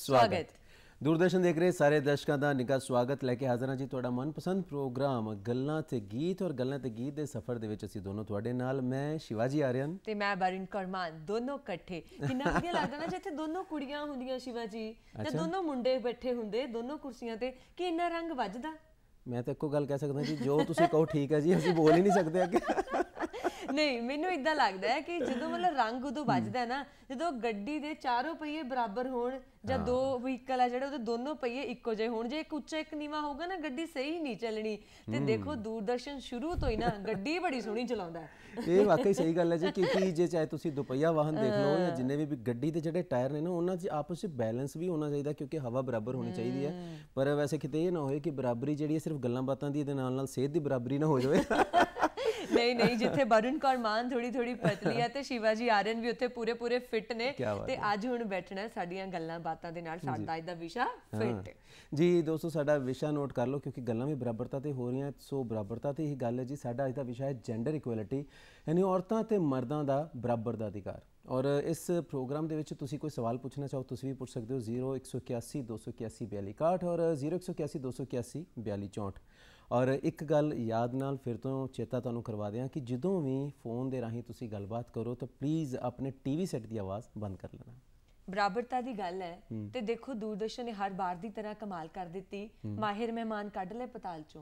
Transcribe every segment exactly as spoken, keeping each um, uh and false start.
स्वागत। दूरदर्शन देख रहे सारे दर्शकों का निघा स्वागत लैके हाज़र हाँ जी तुहाडा मनपसंद प्रोग्राम गल्लां ते गीत और गल्लां ते गीत दे सफ़र दे विच असीं दोनों तुहाडे नाल मैं शिवाजी आर्यन ते मैं बरिन करमान दोनों इकट्ठे किन्ना वधिया लगदा ना जिथे दोनों कुड़ियां हुंदियां शिवाजी ते दोनों मुंडे बैठे हुंदे दोनों कुर्सियां ते कि इन्ना रंग वजदा। मैं तो एको गल कह सकदा जी जो तुसीं कहो ठीक है जी असीं बोल ही नहीं सकते अगे नहीं मैनू इदा लगता है कि जो मतलब रंग उदों बजदा ना जो गड्डी दे चारों पहिए बराबर होण जां दो व्हीकल है जिहड़े दोनों पहिए इक्को जिहे होण जे एक उच्चा एक नीवा होगा ना गड्डी सही नहीं चलनी। ते देखो दूरदर्शन शुरू तो ही ना गड्डी बड़ी सोहनी चलाउंदा है। ये वाकई सही गल है जी क्योंकि जे चाहे तुसीं दोपहिया वाहन देख लो या जिन्ने भी गड्डी दे जिहड़े टायर ने ना उन्हां च आपस च बैलेंस भी होना चाहिए क्योंकि हवा बराबर होनी चाहिए है। पर वैसे किते ये ना होए कि बराबरी जिहड़ी सिर्फ गल्लां बातां दी दे नाल नाल सेहत दी बराबरी ना हो जाए नहीं नहीं जिथे वरुण कौर मान थोड़ी थोड़ी पतली है तो शिवाजी आर्यन भी उत्थे पूरे पूरे फिट ने ते अज हुण बैठना है साडियां गल्लां बातां दे नाल साडा अज दा विशा फिट जी। दोस्तों साडा विशा नोट कर लो क्योंकि गल्लां भी बराबरता ते हो रही हैं। सो बराबरता ते ही गल है जी। साडा अज दा विशा है जेंडर इक्वलिटी यानी औरतां ते मर्दां दा बराबर दा अधिकार। और इस प्रोग्राम के तुसी कोई सवाल पूछना चाहो तुसी भी पूछ सकते हो जीरो एक सौ इक्यासी दो सौ इक्यासी बयाली इकाहठ और जीरो एक सौ इक्यासी दो सौ इक्यासी बयाली चौंठ। और एक गल याद नाल फिर तो चेता तुहानूं करवा दें कि जदों भी फोन के राही तुसी गलबात करो तो प्लीज़ अपने टीवी सैट की आवाज़ बंद कर लेना। बराबरता की गल है तो देखो दूरदर्शन ने हर बार की तरह कमाल कर दी। माहिर मेहमान कढ़ ले पताल चों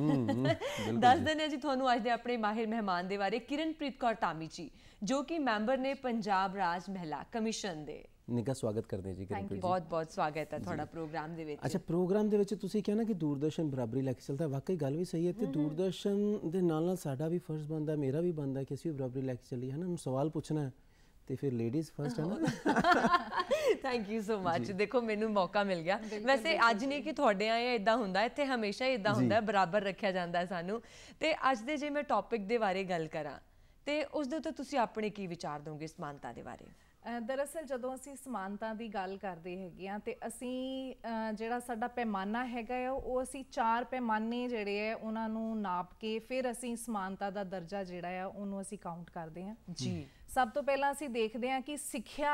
दस दें जी तुहानूं अज दे अपने माहिर मेहमान के बारे किरणप्रीत कौर धामी जी जो कि मैंबर ने पंजाब राज महिला कमीशन दे निघा स्वागत करते जी। बहुत बहुत स्वागत है थोड़ा प्रोग्राम दे विच। अच्छा प्रोग्राम दे विच तुसीं कहना कि दूरदर्शन बराबरी लैके चलता वाकई गल भी सही है तो दूरदर्शन दे नाल नाल साडा भी फर्ज बनता मेरा भी बनता कि असीं बराबरी लैके चलीए है ना। सवाल पूछना है तो फिर लेडीज़ फर्स्ट है ना। Thank you so much. देखो मैनू मौका मिल गया वैसे अज नहीं कि तुहाडे आए इदां हुंदा इत्थे हमेशा ही इदां हुंदा बराबर रखिया जांदा है सानू। ते अज दे जे मैं टॉपिक दे बारे गल करां ते उस दे उत्ते तुसीं अपने की विचार दोगे समानता दे बारे। दरअसल जदों असीं समानता की गल करते हैं तो असीं जिहड़ा साडा पैमाना हैगा वो असीं चार पैमाने जिहड़े है उन्हां नूं नाप के फिर असीं समानता का दर्जा जिहड़ा है उहनूं असीं काउंट करते हैं जी। सब तो पहला असीं देखते हैं कि सिक्ख्या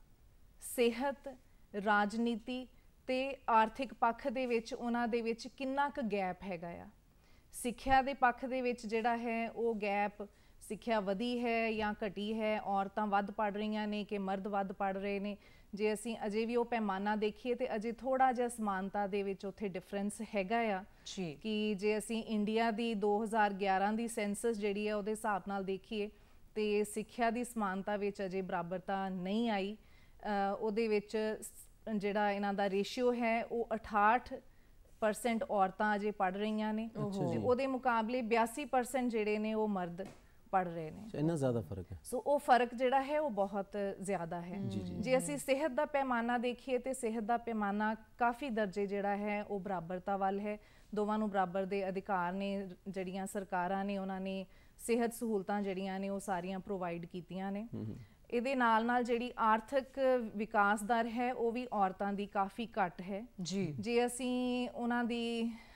सेहत राजनीति ते आर्थिक पक्ष दे विच उहनां दे विच किन्ना क गैप हैगा आ। सिक्ख्या दे पक्ष दे विच जिहड़ा है वो गैप सिक्ख्या वधी है या घटी है औरतां वध पढ़ रही ने कि मर्द वध पढ़ रहे हैं। जे असीं अजे भी वो पैमाना देखिए तो अजे थोड़ा जिहा समानता दे विच उत्थे डिफरेंस हैगा आ कि जे असीं इंडिया दी दो हज़ार ग्यारह दी सेंसस जिहड़ी है उहदे हिसाब नाल देखिए तो सिक्ख्या दी समानता विच अजे बराबरता नहीं आई। उहदे विच जिहड़ा इन्हां दा रेशियो है वो अठाहठ परसेंट औरतां अजे पढ़ रही ने उहदे मुकाबले बयासी परसेंट जिहड़े ने वो मर्द पढ़ रहे हैं। इतना ज़्यादा फर्क है। सो वो फर्क जिहड़ा है वो बहुत ज़्यादा है। जे असीं सेहत का पैमाना देखिए तो सेहत का पैमाना काफ़ी दर्जे जिहड़ा है वो बराबरता वाल है। दोवां नूं बराबर दे अधिकार ने जिहड़ियां सरकारां ने उन्होंने सेहत सहूलतां जिहड़ियां ने वो सारियां प्रोवाइड कीतियां ने। इहदे नाल नाल जिहड़ी आर्थिक विकास दर है वो भी औरतां दी काफ़ी घट है जी। जे असीं उन्हां दी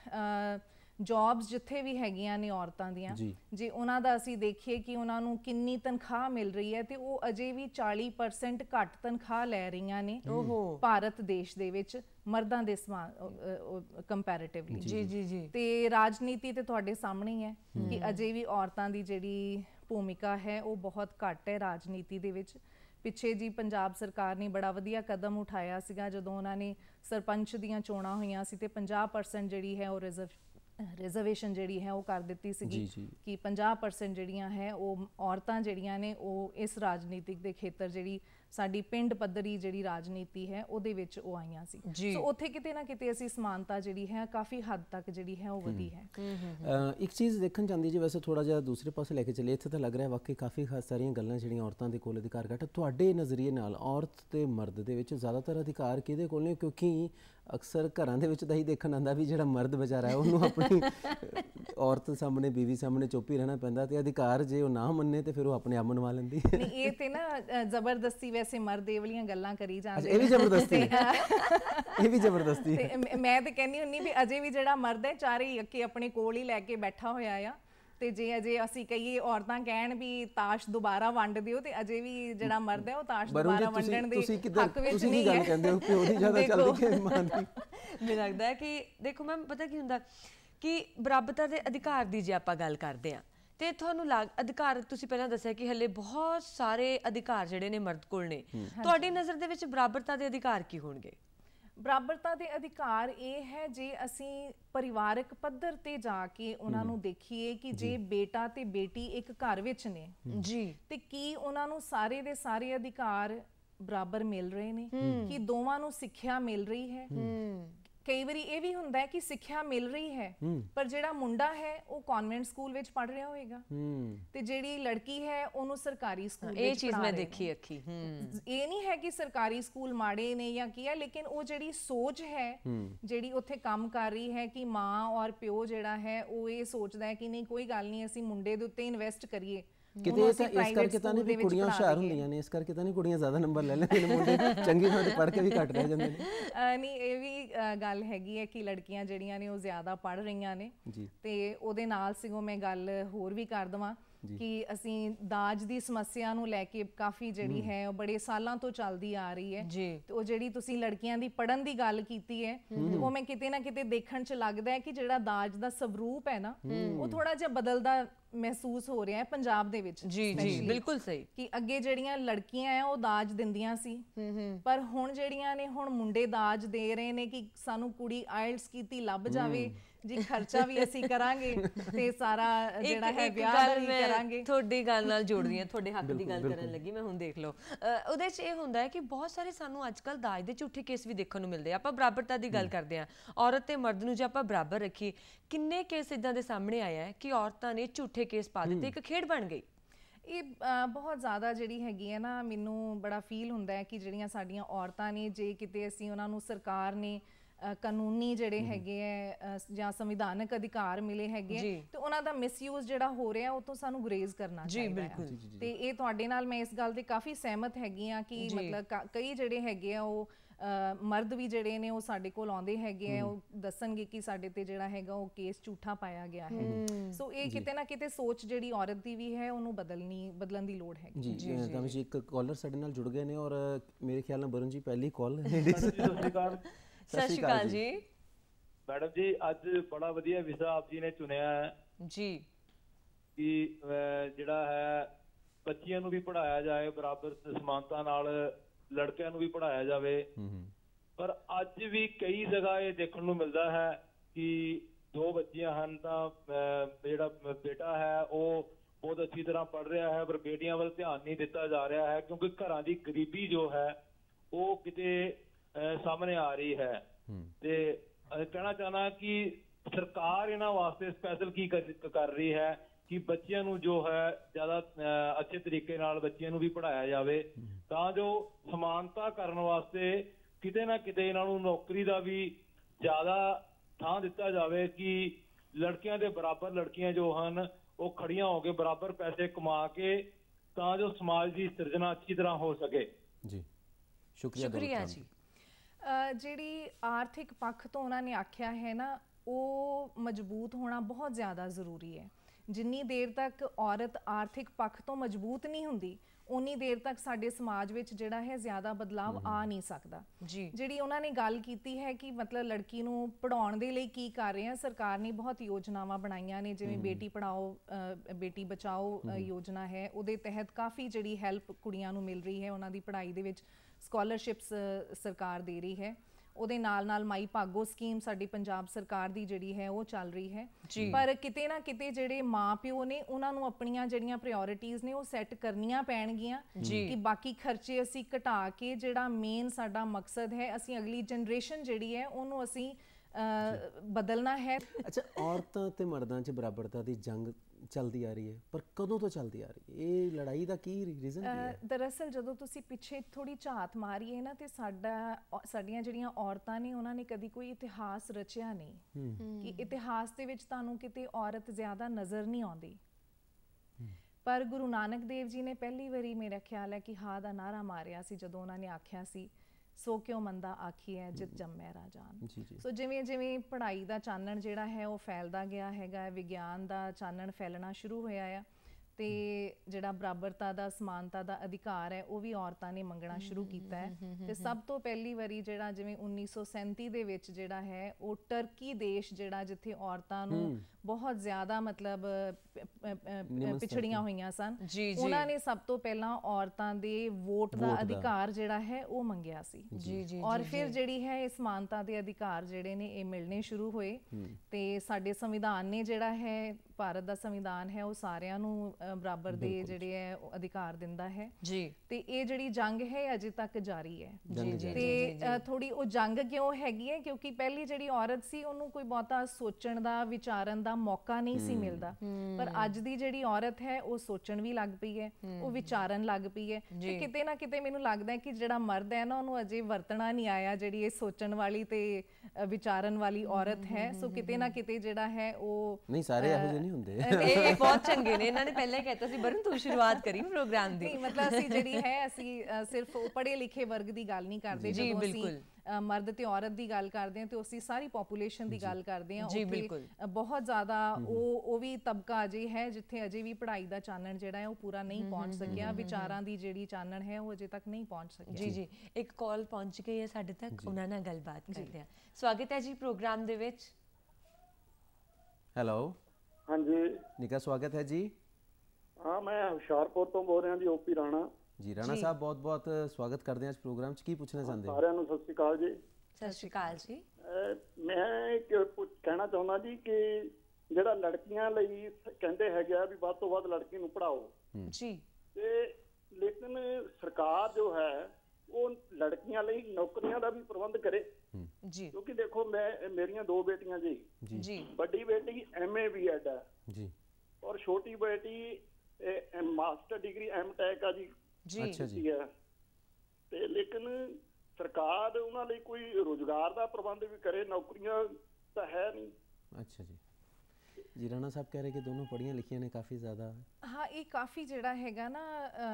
जॉब्स जिथे भी हैगियां ने औरतां दियां जे उन्हां दा असीं देखिए कि उन्हां नूं किन्नी तनख्वाह मिल रही है तो वो अजे भी चालीस परसेंट घट तनख्वाह लै रही ने भारत देश दे विच मर्दां दे समान कंपैरेटिवली जी जी जी। ते राजनीति ते तुहाडे सामने ही है कि अजे भी औरतां दी जिहड़ी भूमिका है वो बहुत घट है राजनीति दे विच। पिछे जी पंजाब सरकार ने बड़ा वधिया कदम उठाया सीगा जदों उन्होंने सरपंच दीयां चोणां होईयां सी ते पचास परसेंट जिहड़ी है वो रिजर्व रिजर्वेशन जिहड़ी है वो कर दित्ती सीगी कि पचास परसेंट जिहड़ियां है वो औरतां जिहड़ियां ने वो इस राजनीतिक दे खेतर जिहड़ी साडी पिंड पद्धरी जिहड़ी राजनीति है उहदे विच वो आईयां सी। सो उत्थे किते ना किते असीं समानता जिहड़ी है काफ़ी हद तक जिहड़ी है वो वधी है। एक चीज़ देखण चाहंदी जी वैसे थोड़ा जिहा दूसरे पासे लैके चलिए इत्थे तो लग रहा है वाकई काफ़ी खास सारियां गल्लां जिहड़ियां औरतां दे कोल अधिकार घट तुहाडे नज़रिए नाल औरत ते मर्द दे विच ज़्यादातर अधिकार किहदे कोल ने क्योंकि अक्सर घरां दे विच तां ही देखण आंदा भी जिहड़ा मर्द बेचारा है उहनूं अपनी औरत सामने बीवी सामने चुप ही रहना पैंदा ते अधिकार जे वो ना मन्ने तो फिर वो अपने आप मनवा लैंदी। नहीं ये ते ना जबरदस्ती वैसे मर्द ये वालियां गल्लां करी जांदे ये भी जबरदस्ती ये भी जबरदस्ती मैं तो कहनी हुन्नी भी अजे भी जिहड़ा मर्द है चारे ही अक्के अपने कोल ही लैके बैठा होया आ ਤੇ ਜੇ ਅਜੇ ਅਸੀਂ ਕਹੀਏ ਔਰਤਾਂ ਕਹਿਣ ਵੀ ਤਾਸ਼ ਦੁਬਾਰਾ ਵੰਡ ਦਿਓ ਤੇ ਅਜੇ ਵੀ ਜਿਹੜਾ ਮਰਦ ਹੈ ਉਹ ਤਾਸ਼ ਦੁਬਾਰਾ ਵੰਡਣ ਦੇ ਹੱਕ ਵਿੱਚ ਨਹੀਂ ਹੈ। ਕਹਿੰਦੇ ਹੋ ਪਿਓ ਦੀ ਜ਼ਿਆਦਾ ਚੱਲਦੀ ਹੈ ਮਾਂ ਦੀ। ਮੈਨੂੰ ਲੱਗਦਾ ਹੈ ਕਿ ਦੇਖੋ ਮੈਮ ਪਤਾ ਕੀ ਹੁੰਦਾ ਕਿ ਬਰਾਬਰਤਾ ਦੇ ਅਧਿਕਾਰ ਦੀ ਜੇ ਆਪਾਂ ਗੱਲ ਕਰਦੇ ਹਾਂ ਤੇ ਤੁਹਾਨੂੰ ਲੱਗ ਅਧਿਕਾਰ ਤੁਸੀਂ ਪਹਿਲਾਂ ਦੱਸਿਆ ਕਿ ਹਲੇ ਬਹੁਤ ਸਾਰੇ ਅਧਿਕਾਰ ਜਿਹੜੇ ਨੇ ਮਰਦ ਕੋਲ ਨੇ, ਤੁਹਾਡੀ ਨਜ਼ਰ ਦੇ ਵਿੱਚ ਬਰਾਬਰਤਾ ਦੇ ਅਧਿਕਾਰ ਕੀ ਹੋਣਗੇ? ਬਰਾਬਰਤਾ ਦੇ ਅਧਿਕਾਰ ਇਹ ਹੈ ਜੇ ਅਸੀਂ ਪਰਿਵਾਰਕ ਪੱਧਰ ਤੇ ਜਾ ਕੇ ਉਹਨਾਂ ਨੂੰ ਦੇਖੀਏ ਕਿ ਜੇ ਬੇਟਾ ਤੇ ਬੇਟੀ ਇੱਕ ਘਰ ਵਿੱਚ ਨੇ ਜੀ ਤੇ ਕੀ ਉਹਨਾਂ ਨੂੰ ਸਾਰੇ ਦੇ ਸਾਰੇ ਅਧਿਕਾਰ ਬਰਾਬਰ ਮਿਲ ਰਹੇ ਨੇ, ਕਿ ਦੋਵਾਂ ਨੂੰ ਸਿੱਖਿਆ ਮਿਲ ਰਹੀ ਹੈ। ਕਈ ਵਾਰੀ ਇਹ ਵੀ ਹੁੰਦਾ ਹੈ ਕਿ ਸਿੱਖਿਆ ਮਿਲ ਰਹੀ ਹੈ ਪਰ ਜਿਹੜਾ ਮੁੰਡਾ ਹੈ ਉਹ ਕਨਵੈਂਟ ਸਕੂਲ ਵਿੱਚ ਪੜ੍ਹ ਰਿਹਾ ਹੋਏਗਾ ਤੇ ਜਿਹੜੀ ਲੜਕੀ ਹੈ ਉਹਨੂੰ ਸਰਕਾਰੀ ਸਕੂਲ ਵਿੱਚ। ਇਹ ਚੀਜ਼ ਮੈਂ ਦੇਖੀ ਅੱਖੀ। ਇਹ ਨਹੀਂ ਹੈ ਕਿ ਸਰਕਾਰੀ ਸਕੂਲ ਮਾੜੇ ਨੇ ਜਾਂ ਕੀ ਹੈ, ਲੇਕਿਨ ਉਹ ਜਿਹੜੀ ਸੋਚ ਹੈ ਜਿਹੜੀ ਉੱਥੇ ਕੰਮ ਕਰ ਰਹੀ ਹੈ ਕਿ ਮਾਂ ਔਰ ਪਿਓ ਜਿਹੜਾ ਹੈ ਉਹ ਇਹ ਸੋਚਦਾ ਹੈ ਕਿ ਨਹੀਂ ਕੋਈ ਗੱਲ ਨਹੀਂ ਅਸੀਂ ਮੁੰਡੇ ਦੇ ਉੱਤੇ ਇਨਵੈਸਟ ਕਰੀਏ। ਕਿਤੇ ਇਸ ਕਰਕੇ ਤਾਂ ਨਹੀਂ ਵੀ ਕੁੜੀਆਂ ਹੁਸ਼ਿਆਰ ਹੁੰਦੀਆਂ ਨੇ, ਇਸ ਕਰਕੇ ਤਾਂ ਨਹੀਂ ਕੁੜੀਆਂ ਜ਼ਿਆਦਾ ਨੰਬਰ ਲੈ ਲੈਂਦੀਆਂ ਨੇ, ਮੁੰਡੇ ਚੰਗੀ ਥਾਂ ਤੇ ਪੜ੍ਹ ਕੇ ਵੀ ਘੱਟ ਰਹਿ ਜਾਂਦੇ ਨੇ। ਨਹੀਂ ਇਹ ਵੀ ਗੱਲ ਹੈਗੀ ਹੈ ਕਿ ਲੜਕੀਆਂ ਜਿਹੜੀਆਂ ਨੇ ਉਹ ਜ਼ਿਆਦਾ ਪੜ੍ਹ ਰਹੀਆਂ ਨੇ ਤੇ ਉਹਦੇ ਨਾਲ ਸਗੋਂ ਮੈਂ ਗੱਲ ਹੋਰ ਵੀ ਕਰ ਦੇਵਾਂ ਕਿ ਅਸੀਂ ਦਾਜ ਦੀ ਸਮੱਸਿਆ ਨੂੰ ਲੈ ਕੇ ਕਾਫੀ ਜਿਹੜੀ ਹੈ ਉਹ ਬੜੇ ਸਾਲਾਂ ਤੋਂ ਚੱਲਦੀ ਆ ਰਹੀ ਹੈ ਤੇ ਉਹ ਜਿਹੜੀ ਤੁਸੀਂ ਲੜਕੀਆਂ ਦੀ ਪੜ੍ਹਨ ਦੀ ਗੱਲ ਕੀਤੀ ਹੈ ਉਹ ਮੈਂ ਕਿਤੇ ਨਾ ਕਿਤੇ ਦੇਖਣ 'ਚ ਲੱਗਦਾ ਹੈ ਕਿ ਜਿਹੜਾ ਦਾਜ ਦਾ ਸਵਰੂਪ ਹੈ ਨਾ ਉਹ ਥੋੜਾ ਜਿਹਾ ਬਦਲਦਾ ਮਹਿਸੂਸ ਹੋ ਰਿਹਾ ਹੈ ਪੰਜਾਬ ਦੇ ਵਿੱਚ। ਜੀ ਜੀ ਬਿਲਕੁਲ ਸਹੀ। ਕਿ ਅੱਗੇ ਜਿਹੜੀਆਂ ਲੜਕੀਆਂ ਆ ਉਹ ਦਾਜ ਦਿੰਦੀਆਂ ਸੀ ਪਰ ਹੁਣ ਜਿਹੜੀਆਂ ਨੇ ਹੁਣ ਮੁੰਡੇ ਦਾਜ ਦੇ ਰਹੇ ਨੇ ਕਿ ਸਾਨੂੰ ਕੁੜੀ ਆਇਲਟਸ ਕੀਤੀ ਲੱਭ ਜਾਵੇ ਜੀ, ਖਰਚਾ ਵੀ ਅਸੀਂ ਕਰਾਂਗੇ ਤੇ ਸਾਰਾ ਜਿਹੜਾ ਹੈ ਵਿਆਹ ਵੀ ਕਰਾਂਗੇ। ਤੁਹਾਡੀ ਗੱਲ ਨਾਲ ਜੋੜਦੀ ਹਾਂ, ਤੁਹਾਡੇ ਹੱਕ ਦੀ ਗੱਲ ਕਰਨ ਲੱਗੀ ਮੈਂ। ਹੁਣ ਦੇਖ ਲਓ ਉਹਦੇ 'ਚ ਇਹ ਹੁੰਦਾ ਹੈ ਕਿ ਬਹੁਤ ਸਾਰੇ ਸਾਨੂੰ ਅੱਜ ਕੱਲ੍ਹ ਦਾਜ ਦੇ ਝੂਠੇ ਕੇਸ ਵੀ ਦੇਖਣ ਨੂੰ ਮਿਲਦੇ ਆ। ਆਪਾਂ ਬਰਾਬਰਤਾ ਦੀ ਗੱਲ ਕਰਦੇ ਹਾਂ, ਔਰਤ ਤੇ ਮਰਦ ਨੂੰ ਜੇ ਆਪਾਂ ਬਰਾਬਰ ਰੱਖੀਏ, ਕਿੰਨੇ ਕੇਸ ਇੱਦਾਂ ਦੇ ਸਾਹਮਣੇ ਆਏ ਹੈ ਕਿ ਔਰਤਾਂ ਨੇ ਝੂਠੇ ਕੇਸ ਪਾ ਦਿੱਤੇ, ਇੱਕ ਖੇਡ ਬਣ ਗਈ। ਇਹ ਬਹੁਤ ਜ਼ਿਆਦਾ ਜਿਹੜੀ ਹੈਗੀ ਹੈ ਨਾ, ਮੈਨੂੰ ਬੜਾ ਫੀਲ ਹੁੰਦਾ ਹੈ ਕਿ ਜਿਹੜੀਆਂ ਸਾਡੀਆਂ ਔਰਤਾਂ ਨੇ ਜੇ ਕਿਤੇ ਅਸੀਂ ਉਹਨਾਂ ਨੂੰ ਸਰਕਾਰ ਨੇ ਕਾਨੂੰਨੀ ਜਿਹੜੇ ਹੈਗੇ ਹੈ ਜਾਂ ਸੰਵਿਧਾਨਕ ਅਧਿਕਾਰ ਮਿਲੇ ਹੈਗੇ ਤੇ ਉਹਨਾਂ ਦਾ ਮਿਸਯੂਜ਼ ਜਿਹੜਾ ਹੋ ਰਿਹਾ ਉਹ ਤੋਂ ਸਾਨੂੰ ਗੁਰੇਜ਼ ਕਰਨਾ ਚਾਹੀਦਾ ਹੈ। ਤੇ ਇਹ ਤੁਹਾਡੇ ਨਾਲ ਮੈਂ ਇਸ ਗੱਲ ਤੇ ਕਾਫੀ ਸਹਿਮਤ ਹੈਗੀ ਆ ਕਿ ਮਤਲਬ ਕਈ ਜਿਹੜੇ ਹੈਗੇ ਆ ਉਹ ਮਰਦ ਵੀ ਜਿਹੜੇ ਨੇ ਉਹ ਸਾਡੇ ਕੋਲ ਆਉਂਦੇ ਹੈਗੇ ਆ, ਉਹ ਦੱਸਣਗੇ ਕਿ ਸਾਡੇ ਤੇ ਜਿਹੜਾ ਹੈਗਾ ਉਹ ਕੇਸ ਝੂਠਾ ਪਾਇਆ ਗਿਆ ਹੈ। ਸੋ ਇਹ ਕਿਤੇ ਨਾ ਕਿਤੇ ਸੋਚ ਜਿਹੜੀ ਔਰਤ ਦੀ ਵੀ ਹੈ ਉਹਨੂੰ ਬਦਲਣੀ ਬਦਲਣ ਦੀ ਲੋੜ ਹੈ। ਜੀ ਜੀ ਜੀ ਇੱਕ ਕਾਲਰ ਸਾਡੇ ਨਾਲ ਜੁੜ ਗਏ ਨੇ ਔਰ ਮੇਰੇ ਖਿਆਲ ਨਾਲ ਬਰਨ ਜੀ ਪਹਿਲੀ ਕਾਲ। ਸਤਿ ਸ਼੍ਰੀ ਅਕਾਲ ਜੀ ਮੈਡਮ ਜੀ। ਅੱਜ ਬੜਾ ਵਧੀਆ ਵਿਸ਼ਾ ਆਪ ਜੀ ਨੇ ਚੁਣਿਆ ਹੈ ਜੀ ਕਿ ਜਿਹੜਾ ਹੈ ਬੱਚੀਆਂ ਨੂੰ ਵੀ ਪੜ੍ਹਾਇਆ ਜਾਏ ਬਰਾਬਰ ਸਮਾਨਤਾ ਨਾਲ, ਲੜਕਿਆਂ ਨੂੰ ਵੀ ਪੜ੍ਹਾਇਆ ਜਾਵੇ। ਪਰ ਅੱਜ ਵੀ ਕਈ ਜਗ੍ਹਾ ਇਹ ਦੇਖਣ ਨੂੰ ਮਿਲਦਾ ਹੈ ਕਿ ਦੋ ਬੱਚੀਆਂ ਹਨ ਤਾਂ ਜਿਹੜਾ ਬੇਟਾ ਹੈ ਉਹ ਬਹੁਤ ਅੱਛੀ ਤਰ੍ਹਾਂ ਪੜ੍ਹ ਰਿਹਾ ਹੈ ਪਰ ਬੇਟੀਆਂ ਵੱਲ ਧਿਆਨ ਨਹੀਂ ਦਿੱਤਾ ਜਾ ਰਿਹਾ ਹੈ ਕਿਉਂਕਿ ਘਰਾਂ ਦੀ ਗਰੀਬੀ ਜੋ ਹੈ ਉਹ ਕਿਤੇ ਸਾਹਮਣੇ ਆ ਰਹੀ ਹੈ। ਤੇ ਕਹਿਣਾ ਚਾਹਨਾ ਕਿ ਸਰਕਾਰ ਇਹਨਾਂ ਵਾਸਤੇ ਸਪੈਸ਼ਲ ਕੀ ਕਰ ਰਹੀ ਹੈ ਕਿ ਬੱਚਿਆਂ ਨੂੰ ਜੋ ਹੈ ਜ਼ਿਆਦਾ ਅੱਛੇ ਤਰੀਕੇ ਨਾਲ ਬੱਚਿਆਂ ਨੂੰ ਵੀ ਪੜ੍ਹਾਇਆ ਜਾਵੇ ਤਾਂ ਜੋ ਸਮਾਨਤਾ ਕਰਨ ਵਾਸਤੇ ਕਿਤੇ ਨਾ ਕਿਤੇ ਇਹਨਾਂ ਨੂੰ ਨੌਕਰੀ ਦਾ ਵੀ ਜ਼ਿਆਦਾ ਥਾਂ ਦਿੱਤਾ ਜਾਵੇ ਕਿ ਲੜਕੀਆਂ ਦੇ ਬਰਾਬਰ ਲੜਕੀਆਂ ਜੋ ਹਨ ਉਹ ਖੜੀਆਂ ਹੋ ਕੇ ਬਰਾਬਰ ਪੈਸੇ ਕਮਾ ਕੇ ਤਾਂ ਜੋ ਸਮਾਜ ਦੀ ਸਿਰਜਣਾ ਅੱਛੀ ਤਰ੍ਹਾਂ ਹੋ ਸਕੇ। ਜੀ ਸ਼ੁਕਰੀਆ ਸ਼ੁਕਰੀਆ ਜੀ। ਜਿਹੜੀ ਆਰਥਿਕ ਪੱਖ ਤੋਂ ਉਹਨਾਂ ਨੇ ਆਖਿਆ ਹੈ ਨਾ ਉਹ ਮਜ਼ਬੂਤ ਹੋਣਾ ਬਹੁਤ ਜ਼ਿਆਦਾ ਜ਼ਰੂਰੀ ਹੈ। ਜਿੰਨੀ ਦੇਰ ਤੱਕ ਔਰਤ ਆਰਥਿਕ ਪੱਖ ਤੋਂ ਮਜ਼ਬੂਤ ਨਹੀਂ ਹੁੰਦੀ ਉਨੀ ਦੇਰ ਤੱਕ ਸਾਡੇ ਸਮਾਜ ਵਿੱਚ ਜਿਹੜਾ ਹੈ ਜ਼ਿਆਦਾ ਬਦਲਾਵ ਆ ਨਹੀਂ ਸਕਦਾ। ਜਿਹੜੀ ਉਹਨਾਂ ਨੇ ਗੱਲ ਕੀਤੀ ਹੈ ਕਿ ਮਤਲਬ ਲੜਕੀ ਨੂੰ ਪੜ੍ਹਾਉਣ ਦੇ ਲਈ ਕੀ ਕਰ ਰਹੇ ਆ, ਸਰਕਾਰ ਨੇ ਬਹੁਤ ਯੋਜਨਾਵਾਂ ਬਣਾਈਆਂ ਨੇ ਜਿਵੇਂ ਬੇਟੀ ਪੜ੍ਹਾਓ ਬੇਟੀ ਬਚਾਓ ਯੋਜਨਾ ਹੈ, ਉਹਦੇ ਤਹਿਤ ਕਾਫੀ ਜਿਹੜੀ ਹੈਲਪ ਕੁੜੀਆਂ ਨੂੰ ਮਿਲ ਰਹੀ ਹੈ, ਉਹਨਾਂ ਦੀ ਪੜ੍ਹਾਈ ਦੇ ਵਿੱਚ ਸਕਾਲਰਸ਼ਿਪਸ ਸਰਕਾਰ ਦੇ ਰਹੀ ਹੈ। ਉਹਦੇ ਨਾਲ ਨਾਲ ਮਾਈ ਭਾਗੋ ਸਕੀਮ ਸਾਡੀ ਪੰਜਾਬ ਸਰਕਾਰ ਦੀ ਜਿਹੜੀ ਹੈ ਉਹ ਚੱਲ ਰਹੀ ਹੈ। ਪਰ ਕਿਤੇ ਨਾ ਕਿਤੇ ਜਿਹੜੇ ਮਾਂ ਪਿਓ ਨੇ ਉਹਨਾਂ ਨੂੰ ਆਪਣੀਆਂ ਜਿਹੜੀਆਂ ਪ੍ਰਾਇੋਰਟੀਜ਼ ਨੇ ਉਹ ਸੈੱਟ ਕਰਨੀਆਂ ਪੈਣਗੀਆਂ ਕਿ ਬਾਕੀ ਖਰਚੇ ਅਸੀਂ ਘਟਾ ਕੇ ਜਿਹੜਾ ਮੇਨ ਸਾਡਾ ਮਕਸਦ ਹੈ ਅਸੀਂ ਅਗਲੀ ਜਨਰੇਸ਼ਨ ਜਿਹੜੀ ਹੈ ਉਹਨੂੰ ਅਸੀਂ ਬਦਲਣਾ ਹੈ। ਅੱਛਾ, ਔਰਤਾਂ ਤੇ ਮਰਦਾਂ 'ਚ ਬਰਾਬਰਤਾ ਦੀ ਜੰਗ ਚੱਲਦੀ ਆ ਰਹੀ ਹੈ ਪਰ ਕਦੋਂ ਤੋਂ ਚੱਲਦੀ ਆ ਰਹੀ ਹੈ? ਇਹ ਲੜਾਈ ਦਾ ਕੀ ਰੀਜ਼ਨ ਹੈ? ਦਰਅਸਲ ਜਦੋਂ ਤੁਸੀਂ ਪਿੱਛੇ ਥੋੜੀ ਝਾਤ ਮਾਰੀਏ ਨਾ ਤੇ ਸਾਡਾ ਸਾਡੀਆਂ ਜਿਹੜੀਆਂ ਔਰਤਾਂ ਨੇ ਉਹਨਾਂ ਨੇ ਕਦੀ ਕੋਈ ਇਤਿਹਾਸ ਰਚਿਆ ਨਹੀਂ ਕਿ ਇਤਿਹਾਸ ਦੇ ਵਿੱਚ ਤੁਹਾਨੂੰ ਕਿਤੇ ਔਰਤ ਜ਼ਿਆਦਾ ਨਜ਼ਰ ਨਹੀਂ ਆਉਂਦੀ। ਪਰ ਗੁਰੂ ਨਾਨਕ ਦੇਵ ਜੀ ਨੇ ਪਹਿਲੀ ਵਾਰੀ ਮੇਰਾ ਖਿਆਲ ਹੈ ਕਿ ਹਾਂ ਦਾ ਨਾਰਾ ਮਾਰਿਆ ਸੀ ਜਦੋਂ ਉਹਨਾਂ ਨੇ ਆਖਿਆ ਸੀ ਸੋ ਕਿਉਂ ਮੰਦਾ ਆਖੀਐ ਜਿਤ ਜੰਮੈ ਰਾਜਾਨ। ਸੋ ਜਿਵੇਂ ਜਿਵੇਂ ਪੜ੍ਹਾਈ ਦਾ ਚਾਨਣ ਜਿਹੜਾ ਹੈ ਉਹ ਫੈਲਦਾ ਗਿਆ ਹੈਗਾ, ਵਿਗਿਆਨ ਦਾ ਚਾਨਣ ਫੈਲਣਾ ਸ਼ੁਰੂ ਹੋਇਆ ਆ, ਤੇ ਜਿਹੜਾ ਬਰਾਬਰਤਾ ਦਾ ਸਮਾਨਤਾ ਦਾ ਅਧਿਕਾਰ ਹੈ ਉਹ ਵੀ ਔਰਤਾਂ ਨੇ ਮੰਗਣਾ ਸ਼ੁਰੂ ਕੀਤਾ ਹੈ। ਤੇ ਸਭ ਤੋਂ ਪਹਿਲੀ ਵਾਰੀ ਜਿਹੜਾ ਜਿਵੇਂ ਉੱਨੀ ਸੌ ਸੈਂਤੀ ਦੇ ਵਿੱਚ ਜਿਹੜਾ ਹੈ ਉਹ ਟਰਕੀ ਦੇਸ਼ ਜਿਹੜਾ ਜਿੱਥੇ ਔਰਤਾਂ ਨੂੰ ਬਹੁਤ ਜ਼ਿਆਦਾ ਮਤਲਬ ਪਿਛੜੀਆਂ ਹੋਈਆਂ ਸਨ, ਉਹਨਾਂ ਨੇ ਸਭ ਤੋਂ ਪਹਿਲਾਂ ਔਰਤਾਂ ਦੇ ਵੋਟ ਦਾ ਅਧਿਕਾਰ ਜਿਹੜਾ ਹੈ ਉਹ ਮੰਗਿਆ ਸੀ। ਔਰ ਫਿਰ ਜਿਹੜੀ ਹੈ ਇਹ ਸਮਾਨਤਾ ਦੇ ਅਧਿਕਾਰ ਜਿਹੜੇ ਨੇ ਇਹ ਮਿਲਣੇ ਸ਼ੁਰੂ ਹੋਏ, ਤੇ ਸਾਡੇ ਸੰਵਿਧਾਨ ਨੇ ਜਿਹੜਾ ਹੈ, ਭਾਰਤ ਦਾ ਸੰਵਿਧਾਨ ਹੈ ਉਹ ਸਾਰਿਆਂ ਨੂੰ ਬਰਾਬਰ ਦੇ ਜਿਹੜੇ ਹੈ ਉਹ ਅਧਿਕਾਰ ਦਿੰਦਾ ਹੈ ਜੀ। ਤੇ ਇਹ ਜਿਹੜੀ ਜੰਗ ਹੈ ਅਜੇ ਤੱਕ ਜਾਰੀ ਹੈ। ਤੇ ਥੋੜੀ ਉਹ ਜੰਗ ਕਿਉਂ ਹੈਗੀ ਹੈ, ਕਿਉਂਕਿ ਪਹਿਲੀ ਜਿਹੜੀ ਔਰਤ ਸੀ ਉਹਨੂੰ ਕੋਈ ਬਹੁਤਾ ਸੋਚਣ ਦਾ ਵਿਚਾਰਨ ਦਾ ਮੌਕਾ ਨਹੀਂ ਸੀ ਮਿਲਦਾ, ਪਰ ਅੱਜ ਦੀ ਜਿਹੜੀ ਔਰਤ ਹੈ ਉਹ ਸੋਚਣ ਵੀ ਲੱਗ ਪਈ ਹੈ, ਉਹ ਵਿਚਾਰਨ ਲੱਗ ਪਈ ਹੈ। ਤੇ ਕਿਤੇ ਨਾ ਕਿਤੇ ਮੈਨੂੰ ਲੱਗਦਾ ਹੈ ਕਿ ਜਿਹੜਾ ਮਰਦ ਹੈ ਨਾ ਉਹਨੂੰ ਅਜੇ ਵਰਤਣਾ ਨਹੀਂ ਆਇਆ ਜਿਹੜੀ ਇਹ ਸੋਚਣ ਵਾਲੀ ਤੇ ਵਿਚਾਰਨ ਵਾਲੀ ਔਰਤ ਹੈ। ਸੋ ਕਿਤੇ ਨਾ ਕਿਤੇ ਜਿਹੜਾ ਹੈ ਉਹ ਨਹੀਂ, ਸਾਰੇ ਇਹੋ ਜਿਹੇ ਨਹੀਂ ਹੁੰਦੇ, ਇਹ ਬਹੁਤ ਚੰਗੇ ਨੇ। ਇਹਨਾਂ ਨੇ ਪਹਿਲਾਂ ਹੀ ਕਹਿਤਾ ਸੀ ਬਰਨ ਤੂੰ ਸ਼ੁਰੂਆਤ ਕਰੀ ਪ੍ਰੋਗਰਾਮ ਦੀ। ਮਤਲਬ ਅਸੀਂ ਜਿਹੜੀ ਹੈ ਅਸੀਂ ਸਿਰਫ ਪੜ੍ਹੇ ਲਿਖੇ ਵਰਗ ਦੀ ਗੱਲ ਨਹੀਂ ਕਰਦੇ, ਜਦੋਂ ਅਸੀਂ ਮਰਦ ਤੇ ਔਰਤ ਦੀ ਗੱਲ ਕਰਦੇ ਹਾਂ ਤੇ ਅਸੀਂ ਸਾਰੀ ਪੋਪੂਲੇਸ਼ਨ ਦੀ ਗੱਲ ਕਰਦੇ ਹਾਂ। ਬਹੁਤ ਜ਼ਿਆਦਾ ਉਹ ਉਹ ਵੀ ਤਬਕਾ ਅਜੇ ਹੈ ਜਿੱਥੇ ਅਜੇ ਵੀ ਪੜ੍ਹਾਈ ਦਾ ਚਾਨਣ ਜਿਹੜਾ ਹੈ ਉਹ ਪੂਰਾ ਨਹੀਂ ਪਹੁੰਚ ਸਕਿਆ, ਵਿਚਾਰਾਂ ਦੀ ਜਿਹੜੀ ਚਾਨਣ ਹੈ ਉਹ ਅਜੇ ਤੱਕ ਨਹੀਂ ਪਹੁੰਚ ਸਕਿਆ। ਜੀ ਜੀ ਇੱਕ ਕਾਲ ਪਹੁੰਚ ਗਈ ਹੈ ਸਾਡੇ ਤੱਕ, ਉਹਨਾਂ ਨਾਲ ਗੱਲਬਾਤ ਕਰਦੇ ਹਾਂ। ਸਵਾਗਤ ਹੈ ਜੀ ਪ੍ਰੋਗਰਾਮ ਦੇ ਵਿੱਚ। ਹੈਲੋ, ਹਾਂਜੀ ਨਿੱਕਾ ਸਵਾਗਤ ਹੈ ਜੀ। ਹਾਂ, ਮੈਂ ਹੁਸ਼ਿਆਰਪੁਰ ਤੋਂ ਬੋਲ ਰਿਹਾ ਜੀ, ਓਪੀ ਰਾਣਾ ਜੀ। ਰਾਣਾ ਸਾਹਿਬ ਬਹੁਤ ਬਹੁਤ ਸਵਾਗਤ ਕਰਦੇ ਹਾਂ ਇਸ ਪ੍ਰੋਗਰਾਮ 'ਚ। ਕੀ ਪੁੱਛਣਾ ਚਾਹੁੰਦੇ ਹੋ? ਸਾਰਿਆਂ ਨੂੰ ਸਤਿ ਸ਼੍ਰੀ ਅਕਾਲ ਜੀ। ਸਤਿ ਸ਼੍ਰੀ ਅਕਾਲ ਜੀ। ਮੈਂ ਇੱਕ ਕਹਿਣਾ ਚਾਹੁੰਦਾ ਜੀ ਕਿ ਜਿਹੜਾ ਲੜਕੀਆਂ ਲਈ ਕਹਿੰਦੇ ਹੈਗੇ ਆ ਵੀ ਵੱਧ ਤੋਂ ਵੱਧ ਲੜਕੀ ਨੂੰ ਪੜ੍ਹਾਓ ਜੀ, ਤੇ ਲੇਕਿਨ ਸਰਕਾਰ ਜੋ ਹੈ ਉਹ ਲੜਕੀਆਂ ਲਈ ਨੌਕਰੀਆਂ ਦਾ ਵੀ ਪ੍ਰਬੰਧ ਕਰੇ ਜੀ। ਕਿਉਂਕਿ ਦੇਖੋ ਮੈਂ ਮੇਰੀਆਂ ਦੋ ਬੇਟੀਆਂ ਜੀ ਜੀ, ਵੱਡੀ ਬੇਟੀ ਐਮ ਏ ਬੀ ਐਡ ਹੈ ਜੀ, ਔਰ ਛੋਟੀ ਬੇਟੀ ਮਾਸਟਰ ਡਿਗਰੀ ਐਮ ਟੈਕ ਆ ਜੀ ਜੀ ਹੈ। ਤੇ ਲੇਕਿਨ ਸਰਕਾਰ ਉਹਨਾਂ ਲਈ ਕੋਈ ਰੋਜ਼ਗਾਰ ਦਾ ਪ੍ਰਬੰਧ ਵੀ ਕਰੇ, ਨੌਕਰੀਆਂ ਤਾਂ ਹੈ ਨਹੀਂ। ਅੱਛਾ ਜੀ। ਜੀ ਰਾਣਾ ਸਾਹਿਬ ਕਹਿ ਰਹੇ ਕਿ ਦੋਨੋਂ ਪੜ੍ਹੀਆਂ ਲਿਖੀਆਂ ਨੇ ਕਾਫੀ ਜ਼ਿਆਦਾ। ਹਾਂ, ਇਹ ਕਾਫੀ ਜਿਹੜਾ ਹੈਗਾ ਨਾ